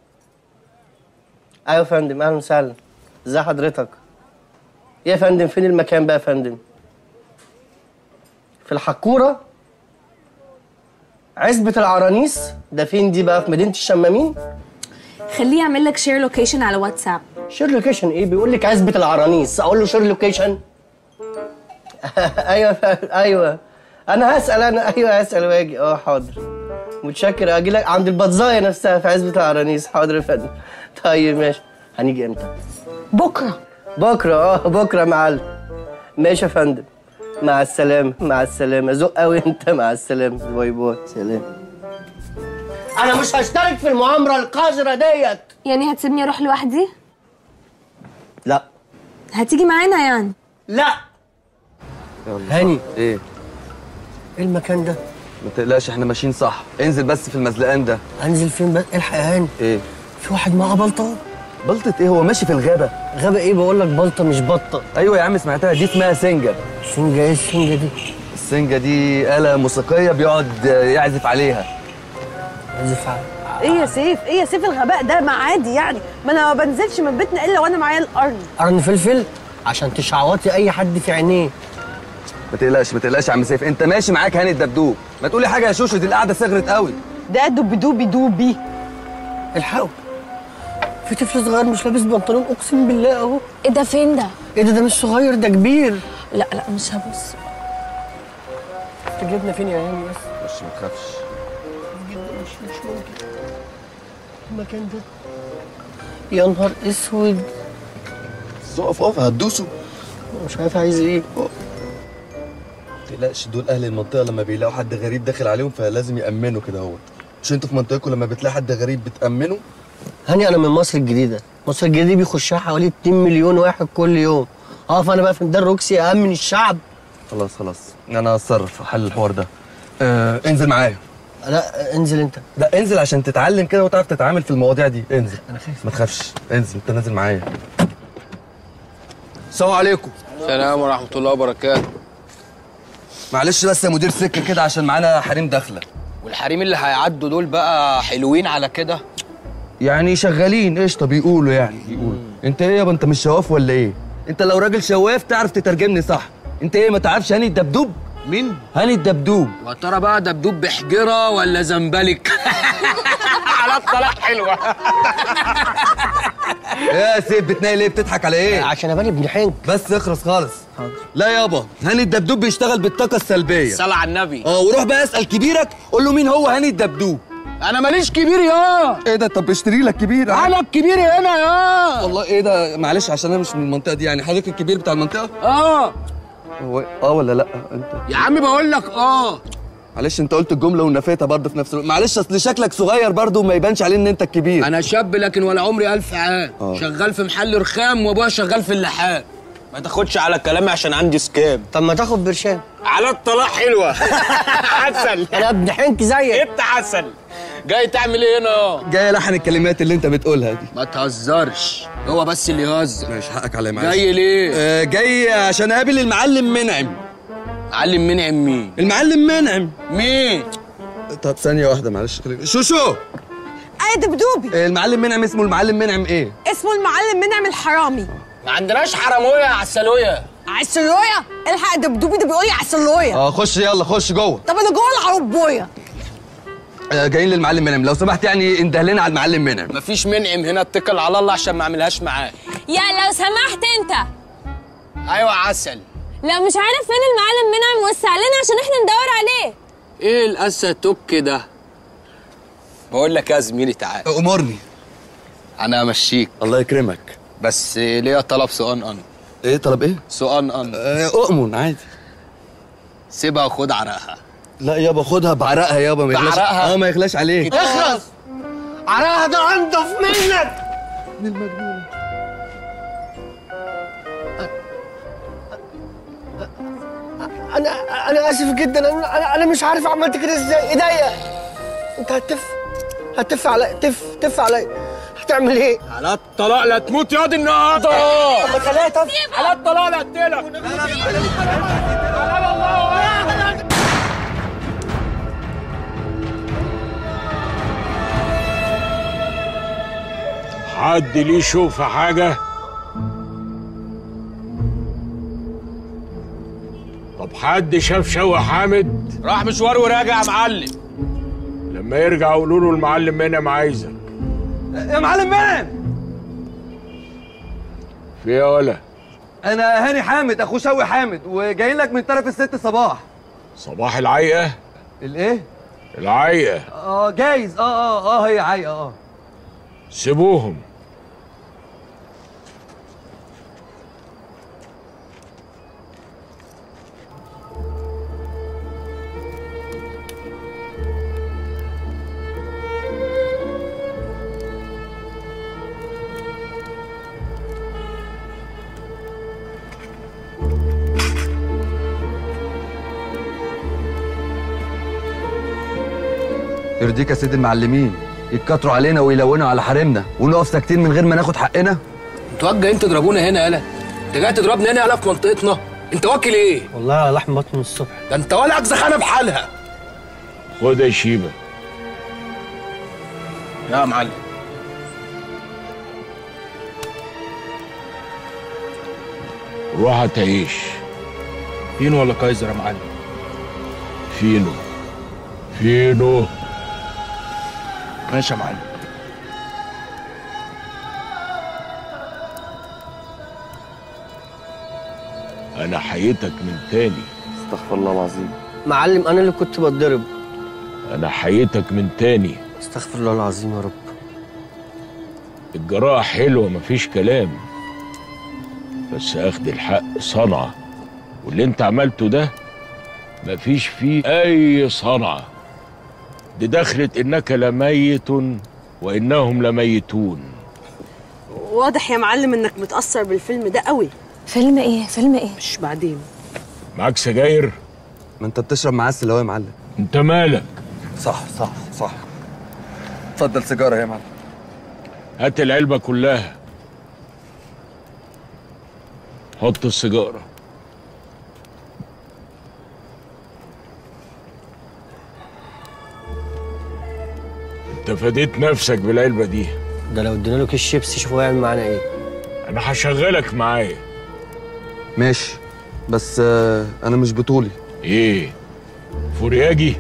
Speaker 2: ايوه يا فندم، اهلا وسهلا. ازي حضرتك؟ يا فندم فين المكان بقى يا فندم؟ في الحكوره؟ عزبة العرانيس؟ ده فين دي بقى؟ في مدينة الشمامين؟
Speaker 1: خليه يعمل لك شير لوكيشن على واتساب.
Speaker 2: شير لوكيشن ايه؟ بيقول لك عزبة العرانيس، اقول له شير لوكيشن؟ ايوه انا هسأل، هسأل واجي. حاضر، متشكر. اجي لك عند البطزايه نفسها في عزبة العرانيس. حاضر يا فندم. طيب ماشي. هنيجي امتى؟
Speaker 6: بكره.
Speaker 2: بكره يا معلم. ماشي يا فندم. مع السلامة. ذوق قوي انت. مع السلامة. باي. سلام. انا مش هشترك في المؤامرة القذرة ديت.
Speaker 1: يعني هتسيبني اروح لوحدي؟
Speaker 2: لا.
Speaker 1: هتيجي معانا يعني؟
Speaker 2: لا. هاني،
Speaker 9: ايه
Speaker 2: المكان ده؟
Speaker 9: ما تقلقش احنا ماشيين صح. انزل بس في المزلقان ده.
Speaker 2: انزل فين بس؟ الحق يا هاني.
Speaker 9: ايه؟
Speaker 2: في واحد معاه بلطة.
Speaker 9: بلطة ايه؟ هو ماشي في الغابة.
Speaker 2: غابة ايه؟ بقول لك بلطة مش بطة.
Speaker 9: ايوه يا عم سمعتها، دي اسمها سنجة.
Speaker 2: سنجة ايه السنجة دي؟
Speaker 9: السنجة دي آلة موسيقية بيقعد يعزف عليها.
Speaker 6: ايه يا سيف الغباء ده؟ ما عادي يعني، ما انا ما بنزلش من بيتنا الا وانا معايا
Speaker 2: قرن فلفل عشان تشعوطي اي حد في عينيه.
Speaker 9: ما تقلقش يا عم سيف، انت ماشي معاك هاني الدبدوب. ما تقولي حاجة يا شوشو، دي القعدة صغرت قوي.
Speaker 6: ده دوبي.
Speaker 2: الحقوا، في طفل صغير مش لابس بنطلون، اقسم بالله اهو.
Speaker 1: ايه ده؟ فين ده؟
Speaker 2: ايه ده مش صغير، ده كبير.
Speaker 1: لا مش هبص.
Speaker 2: انت جبنا فين يا هاني بس؟
Speaker 9: ما تخافش.
Speaker 2: مش ممكن المكان ده. يا نهار اسود.
Speaker 9: اقف هتدوسوا.
Speaker 2: مش عارف عايز ايه.
Speaker 9: ما تقلقش، دول اهل المنطقه لما بيلاقوا حد غريب داخل عليهم فلازم يامنوا كده اهوت. مش انتوا في منطقتكم لما بتلاقي حد غريب بتامنوا؟
Speaker 2: هاني انا من مصر الجديده. مصر الجديده بيخشها حوالي 2 مليون واحد كل يوم. فانا بقى في ميدان روكسي امن الشعب.
Speaker 9: خلاص انا هتصرف في حل الحوار ده. انزل معايا.
Speaker 2: لا انزل انت.
Speaker 9: لا انزل عشان تتعلم كده وتعرف تتعامل في المواضيع دي. انزل.
Speaker 2: انا خايف.
Speaker 9: ما تخافش، انزل، انت نازل معايا.
Speaker 12: السلام عليكم. السلام ورحمه الله وبركاته.
Speaker 9: معلش بس يا مدير سكه كده عشان معانا حريم داخله.
Speaker 12: والحريم اللي هيعدوا دول بقى حلوين على كده؟
Speaker 9: يعني شغالين قشطه، بيقولوا يعني بيقولوا. انت ايه يابا، انت مش شواف ولا ايه؟ انت لو راجل شواف تعرف تترجمني صح. انت ايه ما تعرفش هاني الدبدوب؟
Speaker 12: مين؟
Speaker 9: هاني الدبدوب.
Speaker 12: وترى بقى دبدوب بحجره ولا زنبلك؟ على الطلاق حلوه.
Speaker 9: يا سيف بتناقل ايه؟ بتضحك على ايه؟
Speaker 2: عشان ابان ابن حنك.
Speaker 9: بس اخرس خالص. حاضر. لا يابا، هاني الدبدوب بيشتغل بالطاقه السلبيه.
Speaker 12: صلى على النبي.
Speaker 9: وروح بقى اسال كبيرك قول له مين هو هاني الدبدوب.
Speaker 12: انا ماليش كبير يا.
Speaker 9: ايه ده؟ طب اشتري لك كبير.
Speaker 12: انا الكبير هنا يا.
Speaker 9: والله ايه ده؟ معلش عشان انا مش من المنطقه دي. يعني حضرتك الكبير بتاع المنطقه؟
Speaker 12: هو
Speaker 9: ولا لا انت؟
Speaker 12: يا عم بقول لك
Speaker 9: معلش انت قلت الجمله ونفيتها برضه في نفس الوقت. معلش اصل شكلك صغير برضه وما يبانش عليه ان انت الكبير.
Speaker 12: انا شاب لكن ولا عمري 1000 عام. شغال في محل رخام وابويا شغال في اللحام.
Speaker 13: ما تاخدش على كلامي عشان عندي سكام.
Speaker 2: طب ما تاخد برشام.
Speaker 13: على الطلاق حلوه. عسل.
Speaker 2: انا ابن حنك زيك.
Speaker 13: انت عسل.
Speaker 12: جاي تعمل ايه هنا؟
Speaker 9: جاي الحن الكلمات اللي انت بتقولها دي.
Speaker 12: ما تهزرش، هو بس اللي يهزر.
Speaker 9: ماشي حقك عليا معلش.
Speaker 12: جاي ليه؟
Speaker 9: جاي عشان اقابل المعلم منعم.
Speaker 12: معلم منعم مين؟
Speaker 9: المعلم منعم.
Speaker 12: مين؟
Speaker 9: طب ثانية واحدة معلش. شوشو.
Speaker 6: ايه دبدوبي؟
Speaker 9: المعلم منعم اسمه المعلم منعم ايه؟
Speaker 6: اسمه المعلم منعم الحرامي.
Speaker 12: ما عندناش حرامويه يا عسلويه.
Speaker 6: عسلويه؟ الحق دبدوبي ده بيقول لي عسلويه.
Speaker 9: خش يلا خش جوه.
Speaker 6: طب انا جوه العربويه.
Speaker 9: جايين للمعلم منعم لو سمحت، يعني انده لنا على المعلم منعم.
Speaker 12: مفيش منعم هنا، اتكل على الله عشان ما اعملهاش معاه.
Speaker 1: يا لو سمحت انت.
Speaker 12: ايوه عسل.
Speaker 1: لو مش عارف فين المعلم منعم وسع لنا عشان احنا ندور عليه.
Speaker 12: ايه القسه توك ده؟ بقول لك يا زميلي تعال.
Speaker 9: امرني.
Speaker 12: انا امشيك.
Speaker 9: الله يكرمك.
Speaker 12: بس ليا طلب سؤال.
Speaker 9: ايه طلب ايه؟
Speaker 12: سؤال.
Speaker 9: اؤمن عادي.
Speaker 12: سيبها وخد عرقها.
Speaker 9: لا يابا خدها بعرقها يابا، ما يغلاش.
Speaker 12: بعرقها؟
Speaker 9: ما يغلاش عليك.
Speaker 2: اخلص. عرقها ده انضف منك.
Speaker 9: من المجنون.
Speaker 2: انا اسف جدا. انا مش عارف عملت كده ازاي. ايديا. انت هتف عليا. تف عليا. هتعمل ايه؟
Speaker 13: على الطلاق لا تموت ياض النهارده.
Speaker 2: طب خليها تف.
Speaker 13: على الطلاق لا اقتلك. حد ليه يشوف حاجه؟ طب حد شاف شوقي حامد؟
Speaker 12: راح مشوار وراجع يا معلم.
Speaker 13: لما يرجع قولوا له المعلم منعم عايزك.
Speaker 9: يا معلم منعم.
Speaker 13: في ايه يا ولا؟
Speaker 9: انا هاني حامد اخو شوقي حامد وجايين لك من طرف الست صباح.
Speaker 13: صباح العيقه؟
Speaker 9: الايه؟
Speaker 13: العيقه.
Speaker 9: جايز. هي عيقه.
Speaker 13: سيبوهم.
Speaker 9: يرضيك يا سيد المعلمين يتكتروا علينا ويلونوا على حريمنا ونقف ساكتين من غير ما ناخد حقنا؟
Speaker 12: انتوا جايين تضربونا هنا يالا؟ انت جاي تضربنا هنا يالا في منطقتنا؟ انت واكل ايه؟
Speaker 2: والله على لحم بطن الصبح.
Speaker 12: ده انت ولا اجزخانه بحالها.
Speaker 13: خد يا شيبه.
Speaker 12: يا معلم.
Speaker 13: روح هتعيش.
Speaker 12: فينو ولا كايزر يا معلم؟
Speaker 13: فينو.
Speaker 12: ماشي يا معلم.
Speaker 13: انا حييتك من تاني.
Speaker 9: استغفر الله العظيم.
Speaker 2: معلم انا اللي كنت بتضرب.
Speaker 13: انا حييتك من تاني.
Speaker 2: استغفر الله العظيم يا رب.
Speaker 13: الجراحة حلوة مفيش كلام، بس اخد الحق صنعة، واللي انت عملته ده مفيش فيه اي صنعة. دي دخلت انك لميت وانهم لميتون.
Speaker 6: واضح يا معلم انك متأثر بالفيلم ده قوي.
Speaker 1: فيلم ايه؟
Speaker 6: مش بعدين.
Speaker 13: معاك سجاير؟
Speaker 9: ما انت بتشرب معسل اهو يا معلم.
Speaker 13: انت مالك؟
Speaker 9: صح. اتفضل سيجاره يا معلم.
Speaker 13: هات العلبة كلها. حط السيجارة. انت فديت نفسك بالعلبة دي.
Speaker 2: ده لو ادينا له كيس شيبسي شوفوا هيعمل معانا ايه.
Speaker 13: انا هشغلك معايا.
Speaker 9: ماشي بس انا مش بطولي.
Speaker 13: ايه فورياجي؟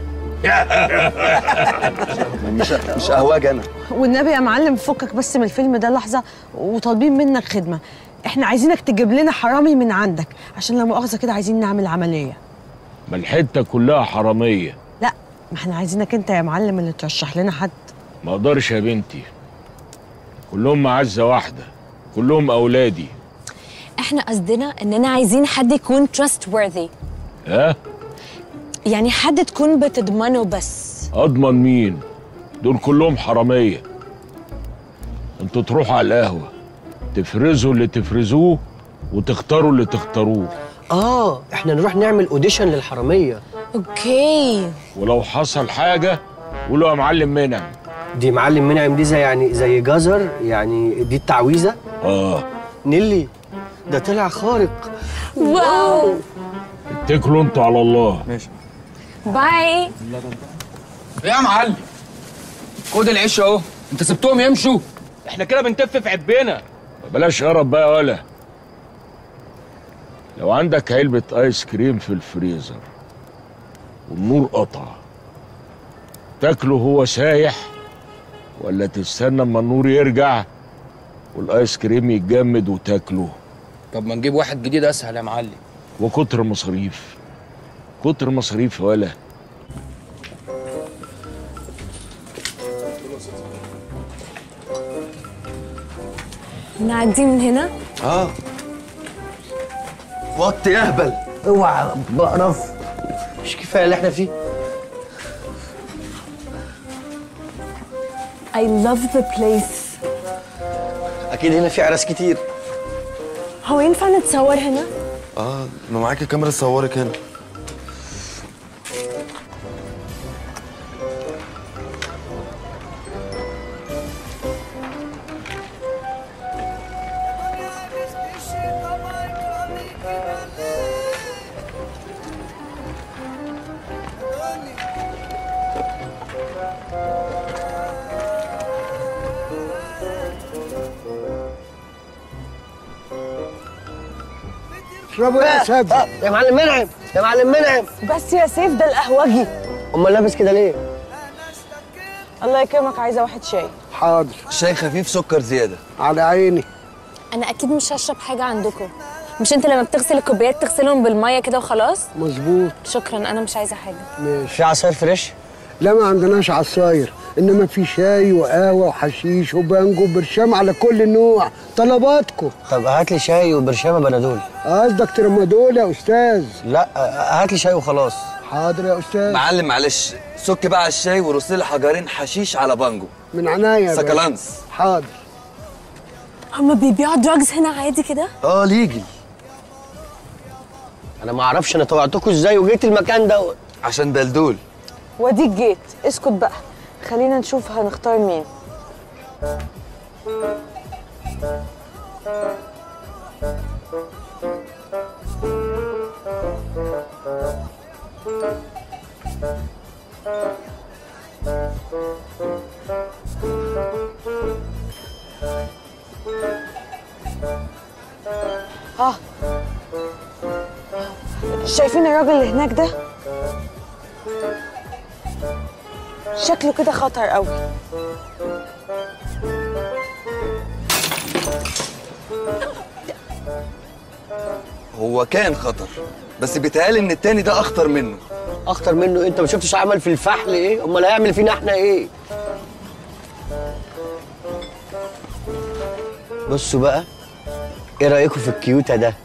Speaker 9: مش قهواجي انا.
Speaker 6: والنبي يا معلم فكك بس من الفيلم ده لحظه، وطالبين منك خدمه. احنا عايزينك تجيب لنا حرامي من عندك عشان لا مؤاخذه كده عايزين نعمل عمليه.
Speaker 13: ما الحته كلها حراميه.
Speaker 6: لا ما احنا عايزينك انت يا معلم اللي ترشح لنا حد.
Speaker 13: ما اقدرش يا بنتي، كلهم معزه واحده، كلهم اولادي.
Speaker 1: احنا قصدنا اننا عايزين حد يكون trustworthy.
Speaker 13: ها؟
Speaker 1: يعني حد تكون بتضمنه بس؟
Speaker 13: اضمن مين؟ دول كلهم حراميه. انتوا تروحوا على القهوه تفرزوا اللي تفرزوه وتختاروا اللي تختاروه.
Speaker 2: احنا نروح نعمل اوديشن للحراميه.
Speaker 1: اوكي.
Speaker 13: ولو حصل حاجه قولوا يا معلم منعم.
Speaker 2: دي معلم منعم دي زي جزر، يعني دي التعويذه. نيلي ده طلع خارق.
Speaker 1: واو.
Speaker 13: اتكلوا انتوا على الله.
Speaker 12: ماشي.
Speaker 1: باي.
Speaker 12: ايه يا معلم؟ خد العيش اهو، انت سبتهم يمشوا؟ احنا كده بنتف في عبنا.
Speaker 13: بلاش قرب بقى يا ولا. لو عندك علبة ايس كريم في الفريزر والنور قطع، تاكله هو سايح ولا تستنى اما النور يرجع والايس كريم يتجمد وتاكله؟
Speaker 12: طب ما نجيب واحد جديد اسهل يا معلم.
Speaker 13: وكتر مصاريف، كتر مصاريف يا ولا.
Speaker 1: نعدي من هنا؟
Speaker 9: وطي يهبل.
Speaker 2: اوعى بقرف، مش كفايه اللي احنا فيه.
Speaker 1: I love the place.
Speaker 2: اكيد هنا في عراس كتير.
Speaker 1: هو ينفع نتصور هنا؟
Speaker 9: ما معاكي كاميرا تصورك هنا.
Speaker 2: اشربوا يا سيف. يا معلم منعم، يا معلم منعم.
Speaker 6: بس يا سيف ده القهوجي.
Speaker 2: امال لابس كده ليه؟
Speaker 6: الله يكرمك، عايزه واحد شاي.
Speaker 2: حاضر.
Speaker 9: شاي خفيف سكر زياده.
Speaker 2: على عيني.
Speaker 1: انا اكيد مش هشرب حاجه عندكم. مش انت لما بتغسل الكوبايات تغسلهم بالميه كده وخلاص؟
Speaker 2: مظبوط.
Speaker 1: شكرا، انا مش عايزه حاجه.
Speaker 2: ماشي. في عصاير فريش؟
Speaker 14: لا ما عندناش عصاير، انما في شاي وقهوه وحشيش وبانجو وبرشام على كل نوع. طلباتكم.
Speaker 2: طب هات لي شاي وبرشامه بنادول.
Speaker 14: قصدك ترمادول يا استاذ؟
Speaker 2: لا هات لي شاي وخلاص.
Speaker 14: حاضر يا استاذ.
Speaker 9: معلم معلش، سك بقى على الشاي ورص لي حجرين حشيش على بانجو.
Speaker 14: من عناية يا باشا.
Speaker 9: سكالانس.
Speaker 14: حاضر.
Speaker 1: هما بيبيعوا دراجز هنا عادي كده؟
Speaker 9: ليجل.
Speaker 2: انا ما اعرفش انا طوعتكم ازاي وجيت المكان دوت.
Speaker 9: عشان دلدول.
Speaker 6: واديك جيت، اسكت بقى. خلينا نشوف هنختار مين. شايفين الراجل اللي هناك ده؟ شكله كده خطر قوي.
Speaker 9: هو كان خطر، بس بيتهيألي ان التاني ده اخطر منه.
Speaker 2: اخطر منه؟ انت ما شفتش عمل في الفحل ايه؟ امال هيعمل فينا احنا ايه؟ بصوا بقى، ايه رايكم في الكيوتا ده؟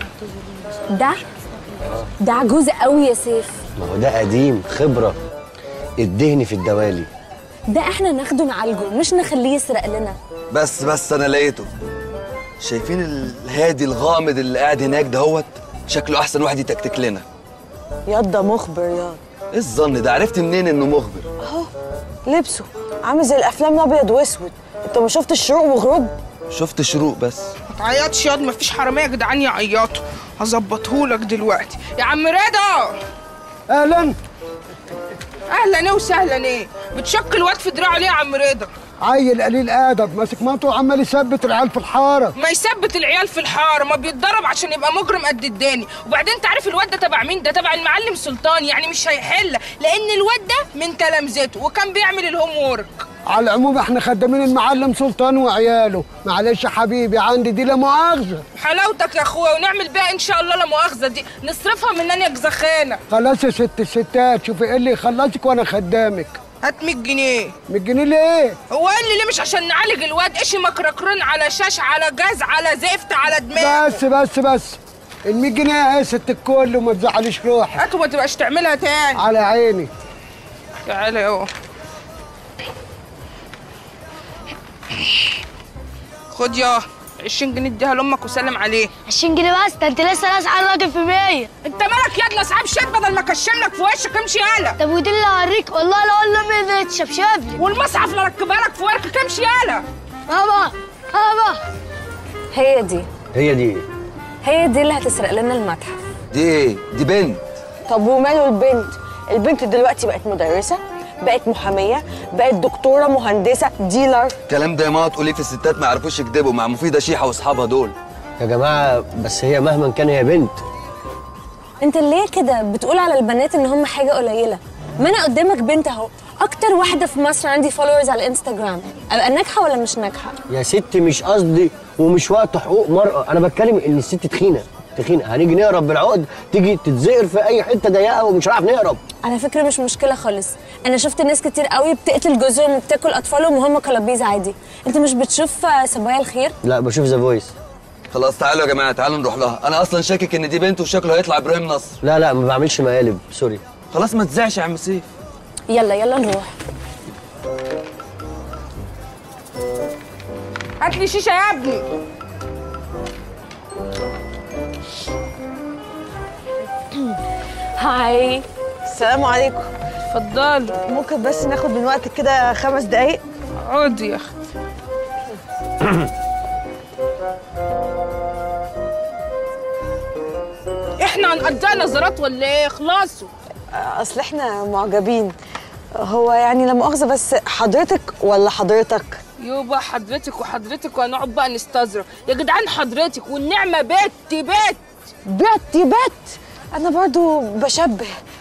Speaker 1: ده عجوز قوي يا سيف.
Speaker 2: ما هو ده قديم، خبره، الدهن في الدوالي.
Speaker 1: ده احنا ناخده نعالجه، مش نخليه يسرق لنا.
Speaker 9: بس انا لقيته. شايفين الهادي الغامض اللي قاعد هناك دهوت؟ شكله احسن واحد يتكتك لنا.
Speaker 6: ياض ده مخبر ياض.
Speaker 9: ايه الظن ده؟ عرفت منين انه مخبر؟
Speaker 6: اهو لبسه عامل زي الافلام الابيض واسود. انت ما شفتش شروق وغروب؟
Speaker 9: شفت شروق بس.
Speaker 15: ما تعيطش ياض، مفيش حراميه يا جدعان يعيطوا. هظبطهولك دلوقتي يا عم رضا.
Speaker 14: اهلا.
Speaker 15: اهلا وسهلا. ايه بتشك الواد في دراعه ليه يا عم رضا؟
Speaker 14: عيل قليل ادب ماسك مطوه وعمال يثبت العيال في الحاره.
Speaker 15: ما يثبت العيال في الحاره، ما بيتضرب عشان يبقى مجرم قد الداني. وبعدين انت عارف الواد ده تبع مين؟ ده تبع المعلم سلطان، يعني مش هيحل، لان الواد ده من تلامذته وكان بيعمل الهوم وورك.
Speaker 14: على العموم احنا خدامين المعلم سلطان وعياله. معلش يا حبيبي، عندي دي لا مؤاخذه.
Speaker 15: حلاوتك يا اخويا، ونعمل بيها ان شاء الله لا مؤاخذه دي نصرفها مننا يا جزخانه.
Speaker 14: خلاص يا ست الستات، شوفي ايه اللي يخلصك وانا خدامك.
Speaker 15: هات 100 جنيه.
Speaker 14: 100 جنيه ليه؟
Speaker 15: هو قال لي ليه؟ مش عشان نعالج الواد؟ ايش مكركرون على شاش على جاز على زفت على دماغ.
Speaker 14: بس ال 100 جنيه يا ست الكل وما تزعليش روحك.
Speaker 15: هات وما تبقاش تعملها تاني.
Speaker 14: على عيني.
Speaker 15: تعالى اهو. خد يا 20 جنيه اديها لامك وسلم عليه.
Speaker 16: 20 جنيه بس؟ ده انت لسه ناسع الراجل في 100.
Speaker 15: انت مالك يا اصحاب شات بدل ما اكشم لك في وشك امشي يالا.
Speaker 16: طب ودي اللي هوريك والله لو اقول له تشبشب لي.
Speaker 15: والمصحف اللي ركبها لك في وركك امشي يالا.
Speaker 16: بابا بابا
Speaker 1: هي دي
Speaker 2: هي
Speaker 1: دي اللي هتسرق لنا المتحف.
Speaker 9: دي ايه؟ دي بنت.
Speaker 6: طب وماله البنت؟ البنت دلوقتي بقت مدرسه، بقت محاميه، بقت دكتوره، مهندسه، ديلر.
Speaker 9: الكلام ده يا ماما تقوليه في الستات ما يعرفوش يكدبوا مع مفيده شيحه واصحابها دول.
Speaker 2: يا جماعه بس هي مهما كان هي بنت.
Speaker 1: انت ليه كده بتقول على البنات ان هم حاجه قليله؟ ما انا قدامك بنت اهو، اكتر واحده في مصر عندي فولورز على الانستجرام. ابقى ناجحه ولا مش ناجحه؟
Speaker 2: يا ستي مش قصدي ومش وقت حقوق مرأة، انا بتكلم ان الست تخينه هنيجي نهرب بالعقد تيجي تتزقر في اي حته ضيقه ومش هنعرف نهرب.
Speaker 1: على فكره مش مشكله خالص، انا شفت ناس كتير قوي بتقتل جوزهم وبتاكل اطفالهم وهم كلابيز عادي. انت مش بتشوف صبايا الخير؟
Speaker 2: لا بشوف ذا فويس.
Speaker 9: خلاص تعالوا يا جماعه تعالوا نروح لها، انا اصلا شاكك ان دي بنت وشكله هيطلع ابراهيم نصر.
Speaker 2: لا ما بعملش مقالب، سوري.
Speaker 9: خلاص ما تزعش يا عم سيف.
Speaker 1: يلا نروح.
Speaker 15: هات لي شيشه يا ابني.
Speaker 6: هاي السلام عليكم.
Speaker 15: اتفضلي.
Speaker 6: ممكن بس ناخد من وقتك كده 5 دقايق؟
Speaker 15: اقعدي يا اختي. احنا هنقضيها نظرات ولا ايه؟ خلاصوا.
Speaker 6: اصل احنا معجبين. هو يعني لا مؤاخذه بس حضرتك ولا حضرتك؟
Speaker 15: يوبا حضرتك وحضرتك وهنقعد بقى نستظرف يا جدعان. حضرتك والنعمه بت
Speaker 6: انا برضو بشبه.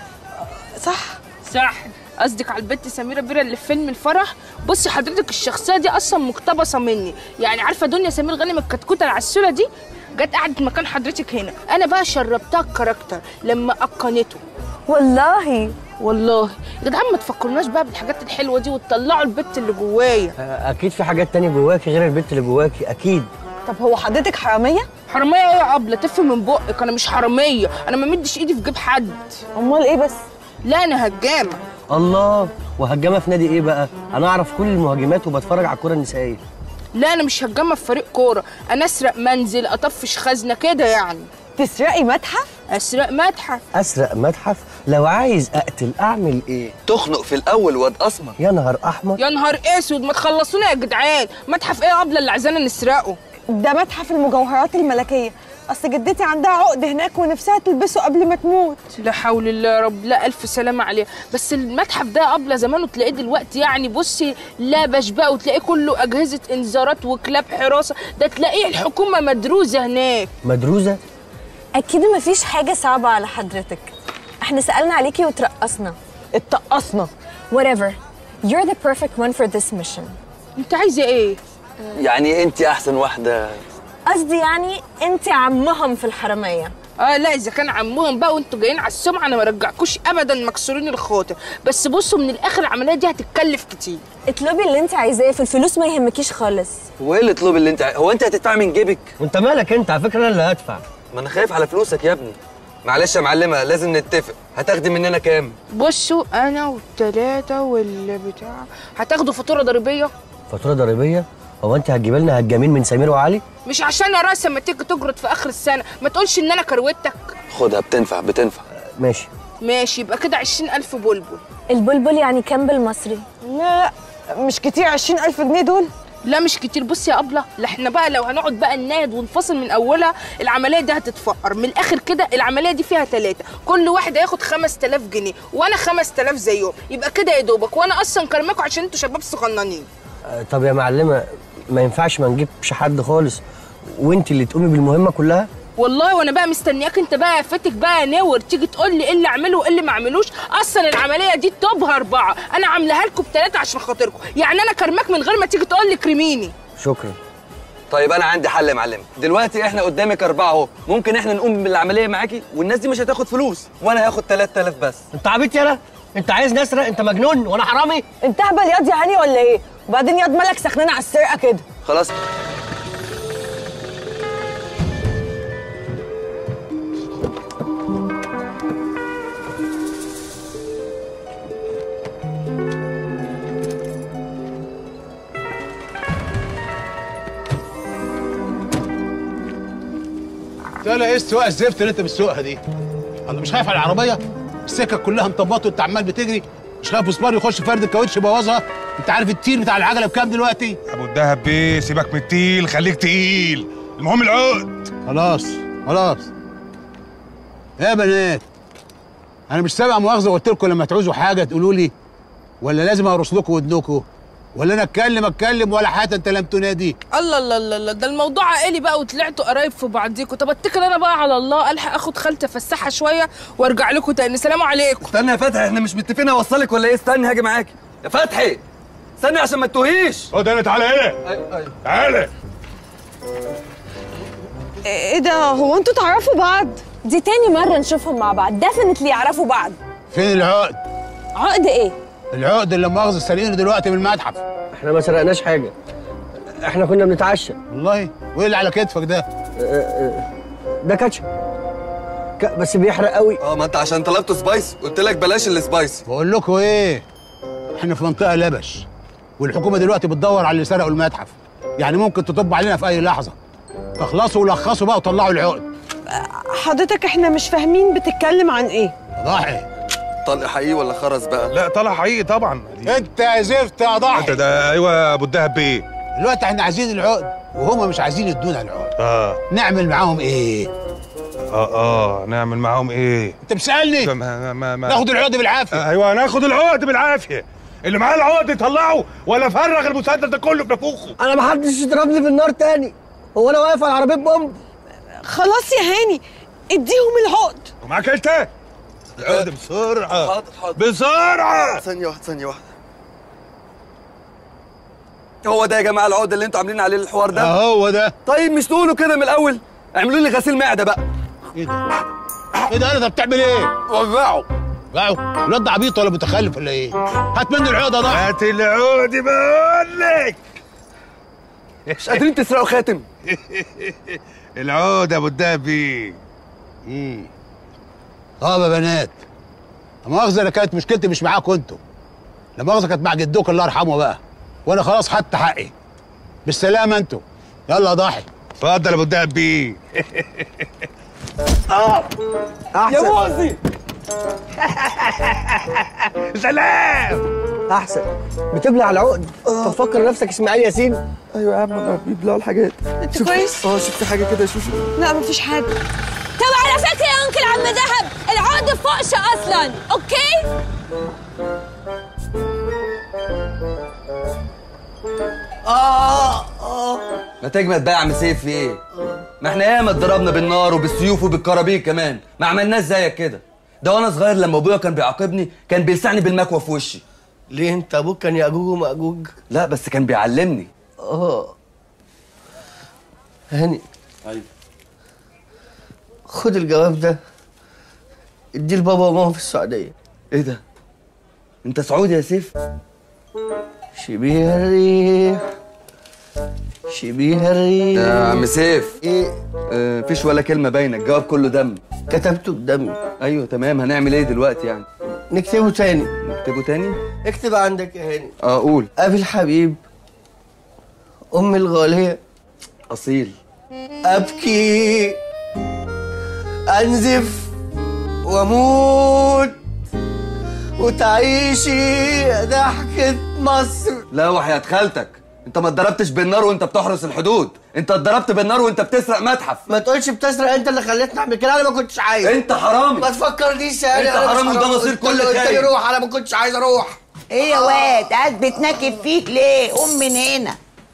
Speaker 6: صح
Speaker 15: قصدك على البت سميره بيرة اللي في فيلم الفرح. بصي حضرتك الشخصيه دي اصلا مقتبسه مني، يعني عارفه دنيا سمير غانم الكتكوته العسوله دي جت قعدت مكان حضرتك هنا، انا بقى شربتها الكاركتر لما اتقنته.
Speaker 1: والله
Speaker 15: يا جدعان ما تفكرناش بقى بالحاجات الحلوه دي وتطلعوا البت اللي جوايا.
Speaker 2: اكيد في حاجات تانية جواكي غير البت اللي جواكي اكيد.
Speaker 6: طب هو حضرتك حراميه؟
Speaker 15: حراميه ايه يا ابله؟ تفهم من بقك، انا مش حراميه، انا ما مدش ايدي في جيب حد.
Speaker 6: امال ايه بس؟
Speaker 15: لا انا هجامه.
Speaker 2: الله، وهجامه في نادي ايه بقى؟ انا اعرف كل المهاجمات وبتفرج على الكوره النسائيه.
Speaker 15: لا انا مش هجامه في فريق كوره، انا اسرق منزل، اطفش خزنه كده يعني.
Speaker 6: تسرقي متحف؟
Speaker 2: اسرق متحف؟ لو عايز اقتل اعمل ايه؟
Speaker 9: تخنق في الاول واد اسمر.
Speaker 2: يا نهار احمر.
Speaker 15: يا نهار اسود، ما تخلصونا يا جدعان. متحف ايه قبل اللي عايزانا نسرقه؟
Speaker 6: ده متحف المجوهرات الملكيه، اصل جدتي عندها عقد هناك ونفسها تلبسه قبل ما تموت.
Speaker 15: لا حول الله يا رب، لا الف سلامه عليها. بس المتحف ده قبل زمانه تلاقيه دلوقتي يعني بصي لابش بقى، وتلاقيه كله اجهزه انذارات وكلاب حراسه، ده تلاقيه الحكومه مدروسه هناك.
Speaker 2: مدروسه؟
Speaker 1: اكيد مفيش حاجه صعبه على حضرتك، احنا سالنا عليكي وترقصنا.
Speaker 6: اتقصنا.
Speaker 1: whatever you're the perfect one for this mission.
Speaker 15: انت عايزه ايه؟
Speaker 9: يعني انت احسن واحده.
Speaker 1: قصدي يعني انت عمهم في الحراميه.
Speaker 15: لا اذا كان عمهم بقى وانتوا جايين على السمعه انا ما رجعكوش ابدا مكسورين الخاطر. بس بصوا من الاخر العمليه دي هتتكلف كتير.
Speaker 1: اطلبي اللي انت عايزاه، في الفلوس ما يهمكيش خالص.
Speaker 9: هو ايه الاطلب اللي انت هو انت هتدفع من جيبك؟
Speaker 2: وانت مالك انت؟ على فكره انا اللي هدفع.
Speaker 9: ما انا خايف على فلوسك يا ابني. معلش يا معلمه لازم نتفق، هتاخدي مننا كام؟
Speaker 15: بصوا انا والتلاته والبتاع هتاخدوا فاتوره ضريبيه.
Speaker 2: فاتوره ضريبيه؟ هو انت هتجيب لنا هجامين من سمير وعلي؟
Speaker 15: مش عشان يا راس لما تيجي تجرد في اخر السنه ما تقولش ان انا كروتك.
Speaker 9: خدها بتنفع.
Speaker 15: ماشي يبقى كده 20,000 بلبل.
Speaker 1: البلبل يعني كام بالمصري؟
Speaker 6: لا مش كتير 20,000 جنيه دول.
Speaker 15: لا مش كتير. بصي يا ابله، لا احنا بقى لو هنقعد بقى نناد ونفصل من اولها العمليه دي هتتفقر من الاخر كده. العمليه دي فيها 3، كل واحد هياخد 5000 جنيه وانا 5000 زيهم، يبقى كده يا دوبك. وانا اصلا كرماكوا عشان انتوا شباب صغننين.
Speaker 2: طب يا معلمه ما ينفعش ما نجيبش حد خالص وانت اللي تقومي بالمهمه كلها؟
Speaker 15: والله وانا بقى مستنياك انت بقى فاتك بقى نور تيجي تقول لي ايه اللي اعمله وايه اللي ما اعملوش. اصلا العمليه دي توبها 4، انا عاملاها لكم ب3 عشان خاطركم، يعني انا كرماك من غير ما تيجي تقول لي كريميني.
Speaker 2: شكرا.
Speaker 9: طيب انا عندي حل يا معلم. دلوقتي احنا قدامك 4 اهو، ممكن احنا نقوم بالعمليه معاكي والناس دي مش هتاخد فلوس وانا هاخد 3000 بس.
Speaker 2: انت عبيط يالا؟ انت عايز نسرق؟ انت مجنون وانا حرامي؟
Speaker 6: انت هبل ياض يا هاني ولا ايه؟ وبعدين ياض مالك سخنان على السرقه كده؟
Speaker 9: خلاص
Speaker 17: يلا ايه السواقه الزفت اللي انت بتسوقها دي؟ انا مش خايف على العربيه؟ السكه كلها مطبطه وانت عمال بتجري، مش خايف مسمار يخش فرد الكاوتش يبوظها؟ انت عارف التيل بتاع العجله بكام دلوقتي؟
Speaker 11: ابو الدهب بيه سيبك من التقيل، خليك تقيل، المهم العقد.
Speaker 17: خلاص خلاص يا بنات، انا مش سابق مؤاخذه قلت لكم لما تعوزوا حاجه تقولوا لي، ولا لازم ارص لكم ودنكم، ولا انا اتكلم ولا حتى انت لم تنادي؟
Speaker 15: الله الله الله الله، ده الموضوع عائلي بقى وطلعتوا قرايب في بعضيكوا. طب اتكل انا بقى على الله، الحق اخد خالتي افسحها شويه وارجع لكم تاني. سلام عليكم.
Speaker 9: استنى يا فتحي، احنا مش متفقين اوصلك ولا ايه؟ استني هاجي معاكي يا فتحي، استني عشان ما تتوهيش.
Speaker 11: خد انا، تعالى هنا.
Speaker 9: ايوه
Speaker 11: تعالى.
Speaker 6: ايه ده؟ هو انتوا تعرفوا بعض؟
Speaker 1: دي تاني مرة نشوفهم مع بعض، ديفنتلي يعرفوا بعض.
Speaker 17: فين العقد؟
Speaker 1: عقد ايه؟
Speaker 17: العقد اللي مؤاخذه سارقينه دلوقتي من المتحف.
Speaker 2: احنا ما سرقناش حاجه، احنا كنا بنتعشى.
Speaker 17: والله؟ وايه اللي على كتفك ده؟
Speaker 2: ده كاتشب بس بيحرق قوي.
Speaker 9: ما انت عشان طلبته سبايس قلت لك بلاش السبايسي.
Speaker 17: بقول لكم ايه، احنا في منطقه لبش، والحكومه دلوقتي بتدور على اللي سرقوا المتحف، يعني ممكن تطب علينا في اي لحظه. فاخلصوا ولخصوا بقى وطلعوا العقد.
Speaker 6: حضرتك احنا مش فاهمين بتتكلم عن ايه؟
Speaker 17: ضاحي
Speaker 9: طلق حقيقي ولا خرز بقى؟
Speaker 11: لا طلع حقيقي طبعا.
Speaker 17: انت يا زفت يا ضاحي.
Speaker 11: انت ده ايوه يا ابو الدهب بيه.
Speaker 17: دلوقتي احنا عايزين العقد وهم مش عايزين يدونا العقد. نعمل معاهم ايه؟
Speaker 11: نعمل معاهم ايه؟
Speaker 17: انت بتسالني؟ ناخد العقد بالعافيه.
Speaker 11: ايوه ناخد العقد بالعافيه. اللي معاه العقد يطلعه ولا فرغ المسدس ده كله بنفوخه.
Speaker 2: انا ما حدش يضربني في النار تاني، هو انا واقف على عربيه بومب؟
Speaker 6: خلاص يا هاني اديهم العقد.
Speaker 11: ومعاك انت؟ العقد بسرعه.
Speaker 9: حاضر
Speaker 11: بسرعه.
Speaker 9: ثانيه واحده. هو ده يا جماعه العقد اللي انتوا عاملين عليه الحوار ده؟
Speaker 17: هو ده.
Speaker 9: طيب مش تقولوا كده من الاول؟ اعملوا لي غسيل معده بقى.
Speaker 17: ايه ده؟ ايه ده؟ انت بتعمل ايه؟
Speaker 9: وقعوا.
Speaker 17: الواد ده عبيط ولا متخلف ولا ايه؟ هات منه العقد يا ضاحي.
Speaker 11: هات العقد بقول لك.
Speaker 9: مش قادرين تسرقوا خاتم.
Speaker 11: العقد يا ابو الدهبي.
Speaker 17: طب يا بنات، لا مؤاخذه انا كانت مشكلتي مش معاكم انتوا، لا مؤاخذه كانت مع جدوك الله يرحمه بقى، وانا خلاص خدت حقي. بالسلامه انتوا. يلا يا ضاحي.
Speaker 11: اتفضل يا ابو الدهبي.
Speaker 2: احسن
Speaker 9: يا موزي.
Speaker 11: سلام.
Speaker 2: احسن بتبلع العقد. تفكر نفسك اسماعيل ياسين؟
Speaker 9: ايوه يا عم بيبلعوا الحاجات.
Speaker 6: انت كويس؟
Speaker 9: شفت حاجه كده يا شوشو؟
Speaker 6: لا مفيش حاجه.
Speaker 1: طب على فكرة يا انكل عم دهب، العقد فوقش اصلا، اوكي؟
Speaker 9: ما تجمد بقى يا عم سيف في ايه؟ ما احنا ياما اتضربنا بالنار وبالسيوف وبالكرابيك كمان، ما عملناش زيك كده. ده وانا صغير لما ابويا كان بيعاقبني كان بيلسعني بالمكوى في وشي.
Speaker 2: ليه انت ابوك كان ياجوج وماجوج؟
Speaker 9: لا بس كان بيعلمني.
Speaker 2: هاني.
Speaker 9: ايوه.
Speaker 2: خد الجواب ده اديه لبابا وماما في السعوديه.
Speaker 9: ايه ده؟ انت سعودي يا سيف؟
Speaker 2: شبيه الريح شبيه الريح.
Speaker 9: يا عم سيف
Speaker 2: ايه؟
Speaker 9: مفيش ولا كلمه باينه، الجواب كله دم.
Speaker 2: كتبته بدمي.
Speaker 9: ايوه تمام، هنعمل ايه دلوقتي يعني؟
Speaker 2: نكتبه تاني.
Speaker 9: نكتبه تاني؟
Speaker 2: اكتب عندك يا هاني.
Speaker 9: قول.
Speaker 2: ابي الحبيب، امي الغاليه،
Speaker 9: اصيل،
Speaker 2: ابكي، انزف واموت وتعيشي ضحكة مصر.
Speaker 9: لا وحياة خالتك، انت ما اتضربتش بالنار وانت بتحرس الحدود، انت اتضربت بالنار وانت بتسرق متحف.
Speaker 2: ما تقولش بتسرق، انت اللي خليتني اعمل كده، انا ما كنتش عايز.
Speaker 9: انت حرامي.
Speaker 2: ما تفكرنيش يا
Speaker 9: انت حرامي وده مصير كل خير.
Speaker 2: قلت لي روح، انا ما كنتش عايز اروح.
Speaker 4: ايه يا واد قاعد بتنكب فيك ليه؟ قوم من هنا.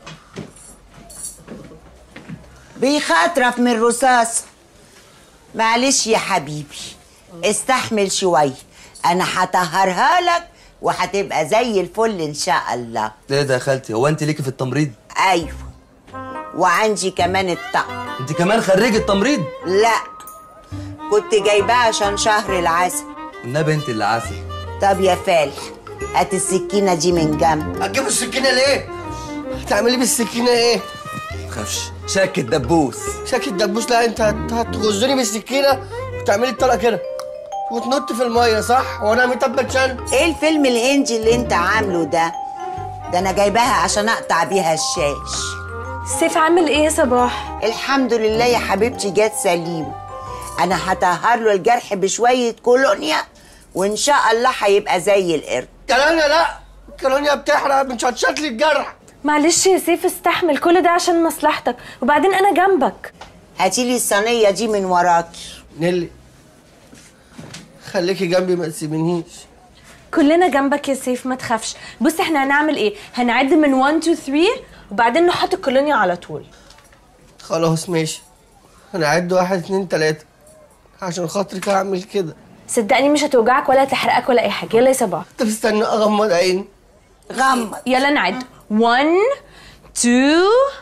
Speaker 4: بيخاطرف من الرصاص. معلش يا حبيبي استحمل شويه، انا هطهرها لك وهتبقى زي الفل ان شاء الله.
Speaker 9: ايه ده يا خالتي؟ هو انت ليكي في التمريض؟
Speaker 4: ايوه، وعندي كمان الطقم.
Speaker 9: انت كمان خريجة تمريض؟
Speaker 4: لا، كنت جايباه عشان شهر العسل.
Speaker 9: والنبي انت اللي عسل.
Speaker 4: طب يا فالح هات السكينه دي من جنب.
Speaker 2: هتجيب السكينه ليه؟ هتعملي بالسكينه ايه؟
Speaker 9: تخافش، شاك الدبوس.
Speaker 2: شاك الدبوس؟ لا، انت هتغزني بالسكينه وتعملي الطلقه كده وتنط في الميه، صح؟ وانا متبت شن.
Speaker 4: ايه الفيلم الهندي اللي انت عامله ده؟ ده انا جايباها عشان اقطع بيها الشاش.
Speaker 1: سيف عامل ايه يا صباح؟
Speaker 4: الحمد لله يا حبيبتي جت سليم. انا هطهر له الجرح بشويه كولونيا وان شاء الله هيبقى زي القرد.
Speaker 2: كولونيا لا، كولونيا بتحرق بنشطشط لي الجرح.
Speaker 1: معلش يا سيف استحمل، كل ده عشان مصلحتك، وبعدين انا جنبك.
Speaker 4: هاتيلي الصينيه دي من وراكي.
Speaker 2: نيلي خليكي جنبي ما تسيبنيش.
Speaker 1: كلنا جنبك يا سيف ما تخافش. بص احنا هنعمل ايه؟ هنعد من 1 2 3 وبعدين نحط الكولونيا على طول.
Speaker 2: خلاص ماشي، هنعد 1 2 3 عشان خاطرك هعمل كده.
Speaker 1: صدقني مش هتوجعك ولا تحرقك ولا اي حاجه. يلا يا صباح.
Speaker 2: طب استنى اغمض عيني.
Speaker 4: غمض.
Speaker 1: يلا نعد 1 2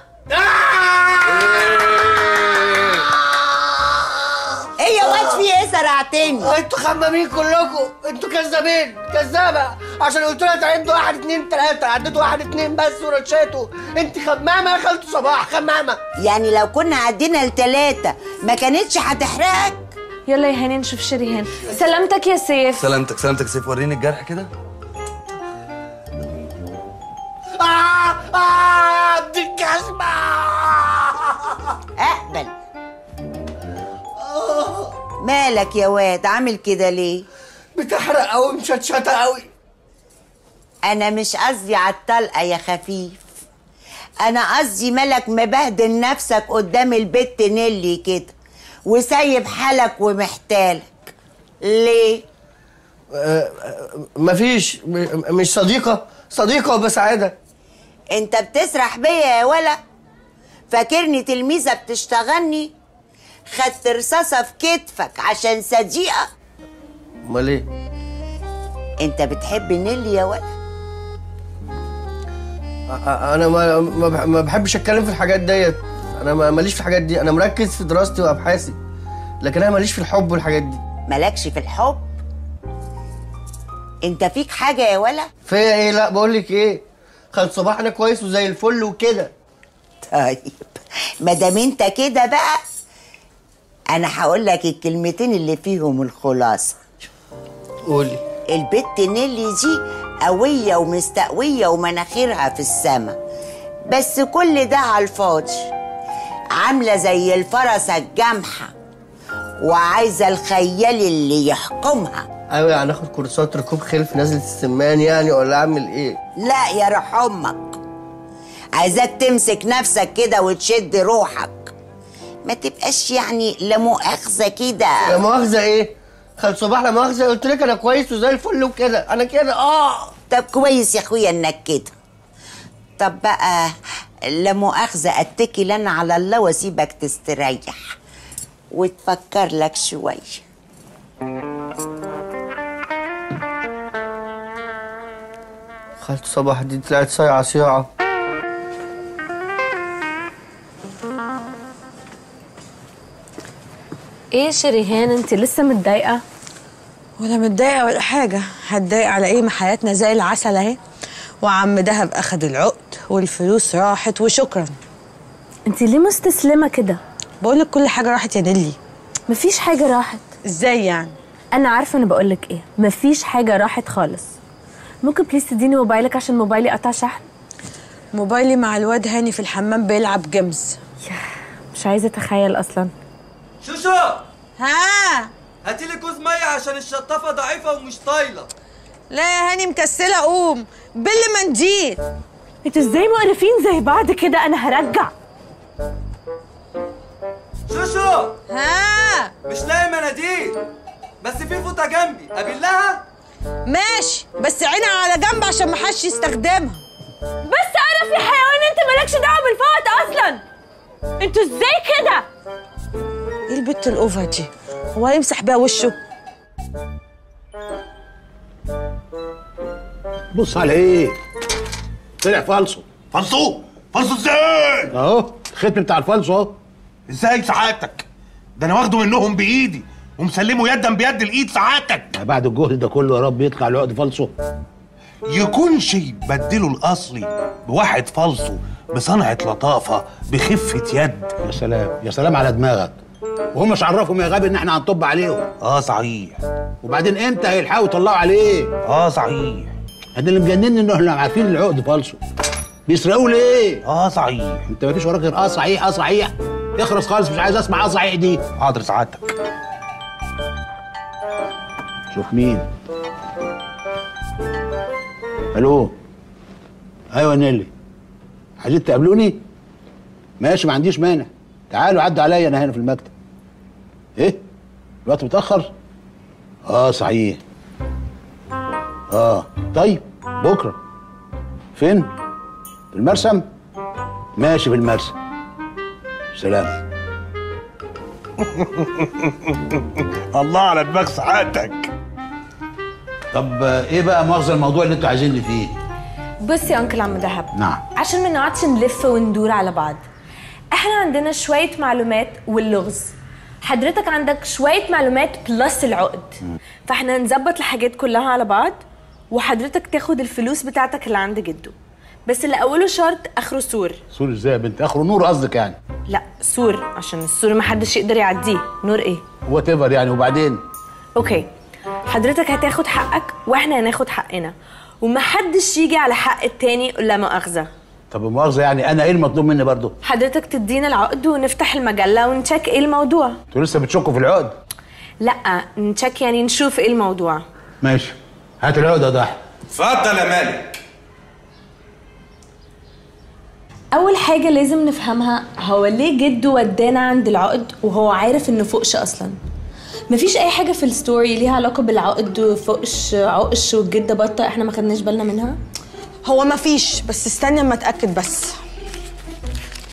Speaker 4: ايه يا واد في ايه سرعتني؟
Speaker 2: انتوا خمامين كلكم، انتوا كذابين كذابه، عشان قلت لها تعدوا 1 2 3 عديتوا 1 2 بس ورشيتوا. انت خمامه يا خالته صباح، خمامه.
Speaker 4: يعني لو كنا عدينا ل3 ما كانتش هتحرقك؟
Speaker 1: يلا يا هاني نشوف شريهان. سلامتك يا سيف.
Speaker 9: سلامتك سلامتك يا سيف، وريني الجرح كده.
Speaker 2: دي الجزمه.
Speaker 4: اقبل. مالك يا واد عامل كده ليه؟
Speaker 2: بتحرق قوي مشطشطه قوي.
Speaker 4: انا مش قصدي على الطلقه يا خفيف، انا قصدي مالك مبهدل نفسك قدام البت نيلي كده وسايب حالك ومحتالك ليه؟
Speaker 2: مفيش، مش صديقه وبسعادة.
Speaker 4: انت بتسرح بيا يا ولا؟ فاكرني تلميذه بتشتغلني؟ خدت رصاصه في كتفك عشان صديقه؟
Speaker 2: امال ايه؟
Speaker 4: انت بتحب نيلي يا ولا؟
Speaker 2: انا ما بحبش اتكلم في الحاجات ديت. انا ماليش في الحاجات دي، انا مركز في دراستي وابحاثي، لكن انا ماليش في الحب والحاجات دي.
Speaker 4: مالكش في الحب؟ انت فيك حاجه يا ولا؟
Speaker 2: فيا ايه؟ لا بقول لك ايه، خالد صباح انا كويس وزي الفل وكده.
Speaker 4: طيب ما دام انت كده بقى انا هقول لك الكلمتين اللي فيهم الخلاصه.
Speaker 2: قولي.
Speaker 4: البت نيلي دي قويه ومستقويه ومناخيرها في السما، بس كل ده على الفاضي. عامله زي الفرسه الجامحه وعايزه الخيال اللي يحكمها.
Speaker 2: ايوه يعني اخد كورسات ركوب خيل في نزله السمان يعني، ولا اعمل ايه؟
Speaker 4: لا يا روح امك، عايزاك تمسك نفسك كده وتشد روحك، ما تبقاش يعني لا مؤاخذه كده.
Speaker 2: لا مؤاخذه ايه؟ خالد صباح لا مؤاخذه، قلت لك انا كويس وزي الفل وكده، انا كده.
Speaker 4: طب كويس يا اخويا انك كده. طب بقى لا مؤاخذه اتكل انا على الله واسيبك تستريح وتفكر لك شويه.
Speaker 2: خالد صباح دي طلعت صيعه.
Speaker 1: ايه شريهان انت لسه متضايقه؟
Speaker 6: ولا متضايقه ولا حاجه، هتضايق على ايه؟ ما حياتنا زي العسل اهي، وعم دهب اخد العقد والفلوس راحت وشكرا.
Speaker 1: انت ليه مستسلمه كده؟
Speaker 6: بقولك كل حاجه راحت يا نيلي.
Speaker 1: مفيش حاجه راحت.
Speaker 6: ازاي يعني؟
Speaker 1: انا عارفه انا بقولك ايه، مفيش حاجه راحت خالص. ممكن بليز تديني موبايلك عشان موبايلي قطع شحن؟
Speaker 6: موبايلي مع الواد هاني في الحمام بيلعب جيمز.
Speaker 1: مش عايزه اتخيل اصلا.
Speaker 9: شوشو
Speaker 6: ها
Speaker 9: هاتيلي كوز ميه عشان الشطافه ضعيفه ومش طايله.
Speaker 6: لا يا هاني مكسله، قوم بل منديل.
Speaker 1: انتوا ازاي مقرفين زي بعض كده؟ انا هرجع.
Speaker 9: شوشو
Speaker 6: ها
Speaker 9: مش لاقي مناديل، بس في فوطه جنبي ابلها.
Speaker 6: ماشي بس عينها على جنب عشان ما حدش يستخدمها.
Speaker 1: بس انا في حيوان، انت مالكش دعوه بالفوط اصلا. انتوا ازاي كده؟
Speaker 6: ايه البت الاوفر دي؟ هو هيمسح بيها وشه؟
Speaker 17: بص على ايه؟ طلع فالصو.
Speaker 11: فالصو ازاي؟
Speaker 17: اهو الختم بتاع الفالصو اهو.
Speaker 11: ازاي سعادتك؟ ده انا واخده منهم بايدي ومسلمه يدا بيد الايد سعادتك.
Speaker 17: بعد الجهد ده كله يا رب يطلع العقد فالصو.
Speaker 11: يكونش يبدلوا الاصلي بواحد فالصو بصنعه لطافه بخفه يد.
Speaker 17: يا سلام يا سلام على دماغك. وهم مش عرفهم يا غبي ان احنا هنطب عليهم؟
Speaker 11: صحيح.
Speaker 17: وبعدين امتى هيلحقوا يطلعوا عليه؟
Speaker 11: صحيح.
Speaker 17: احنا اللي مجنني ان احنا عارفين العقد فالصو. بيسرقوا ليه؟ صحيح. انت مفيش وراك غير صحيح صحيح. اخرس خالص، مش عايز اسمع صحيح دي.
Speaker 12: حاضر سعادتك.
Speaker 17: شوف مين. الو. ايوه نيلي. عايزين تقابلوني؟ ماشي، ما عنديش مانع. تعالوا عدوا عليا، انا هنا في المكتب. ايه؟ الوقت متأخر؟ صحيح. طيب بكره. فين؟ في المرسم؟ ماشي في المرسم. سلام.
Speaker 11: الله على دماغ سعادتك.
Speaker 17: طب ايه بقى مؤاخذة الموضوع اللي انتوا عايزيني فيه؟
Speaker 1: بص يا انكل عم دهب.
Speaker 17: نعم.
Speaker 1: عشان ما نقعدش نلف وندور على بعض، احنا عندنا شويه معلومات واللغز، حضرتك عندك شويه معلومات بلس العقد. فاحنا نظبط الحاجات كلها على بعض، وحضرتك تاخد الفلوس بتاعتك اللي عند جده، بس اللي اوله شرط اخره سور.
Speaker 17: سور ازاي يا بنت؟ اخره نور قصدك يعني؟
Speaker 1: لا سور، عشان السور محدش يقدر يعديه. نور ايه؟
Speaker 17: وات ايفر يعني. وبعدين؟
Speaker 1: اوكي، حضرتك هتاخد حقك واحنا هناخد حقنا، ومحدش يجي على حق التاني لا مؤاخذه.
Speaker 17: طب مؤاخذة يعني انا ايه المطلوب مني برضو؟
Speaker 1: حضرتك تدينا العقد ونفتح المجله ونشيك ايه الموضوع.
Speaker 17: انتوا لسه بتشكوا في العقد؟
Speaker 1: لا نشيك يعني نشوف ايه الموضوع.
Speaker 17: ماشي، هات العقد يا ضحى.
Speaker 9: اتفضل يا مالك.
Speaker 1: اول حاجه لازم نفهمها هو ليه جده ودانا عند العقد وهو عارف انه فوقش اصلا. مفيش اي حاجه في الستوري ليها علاقه بالعقد وفوقش عقش والجده بطه احنا ما خدناش بالنا منها.
Speaker 6: هو مفيش، بس استني اما اتاكد بس.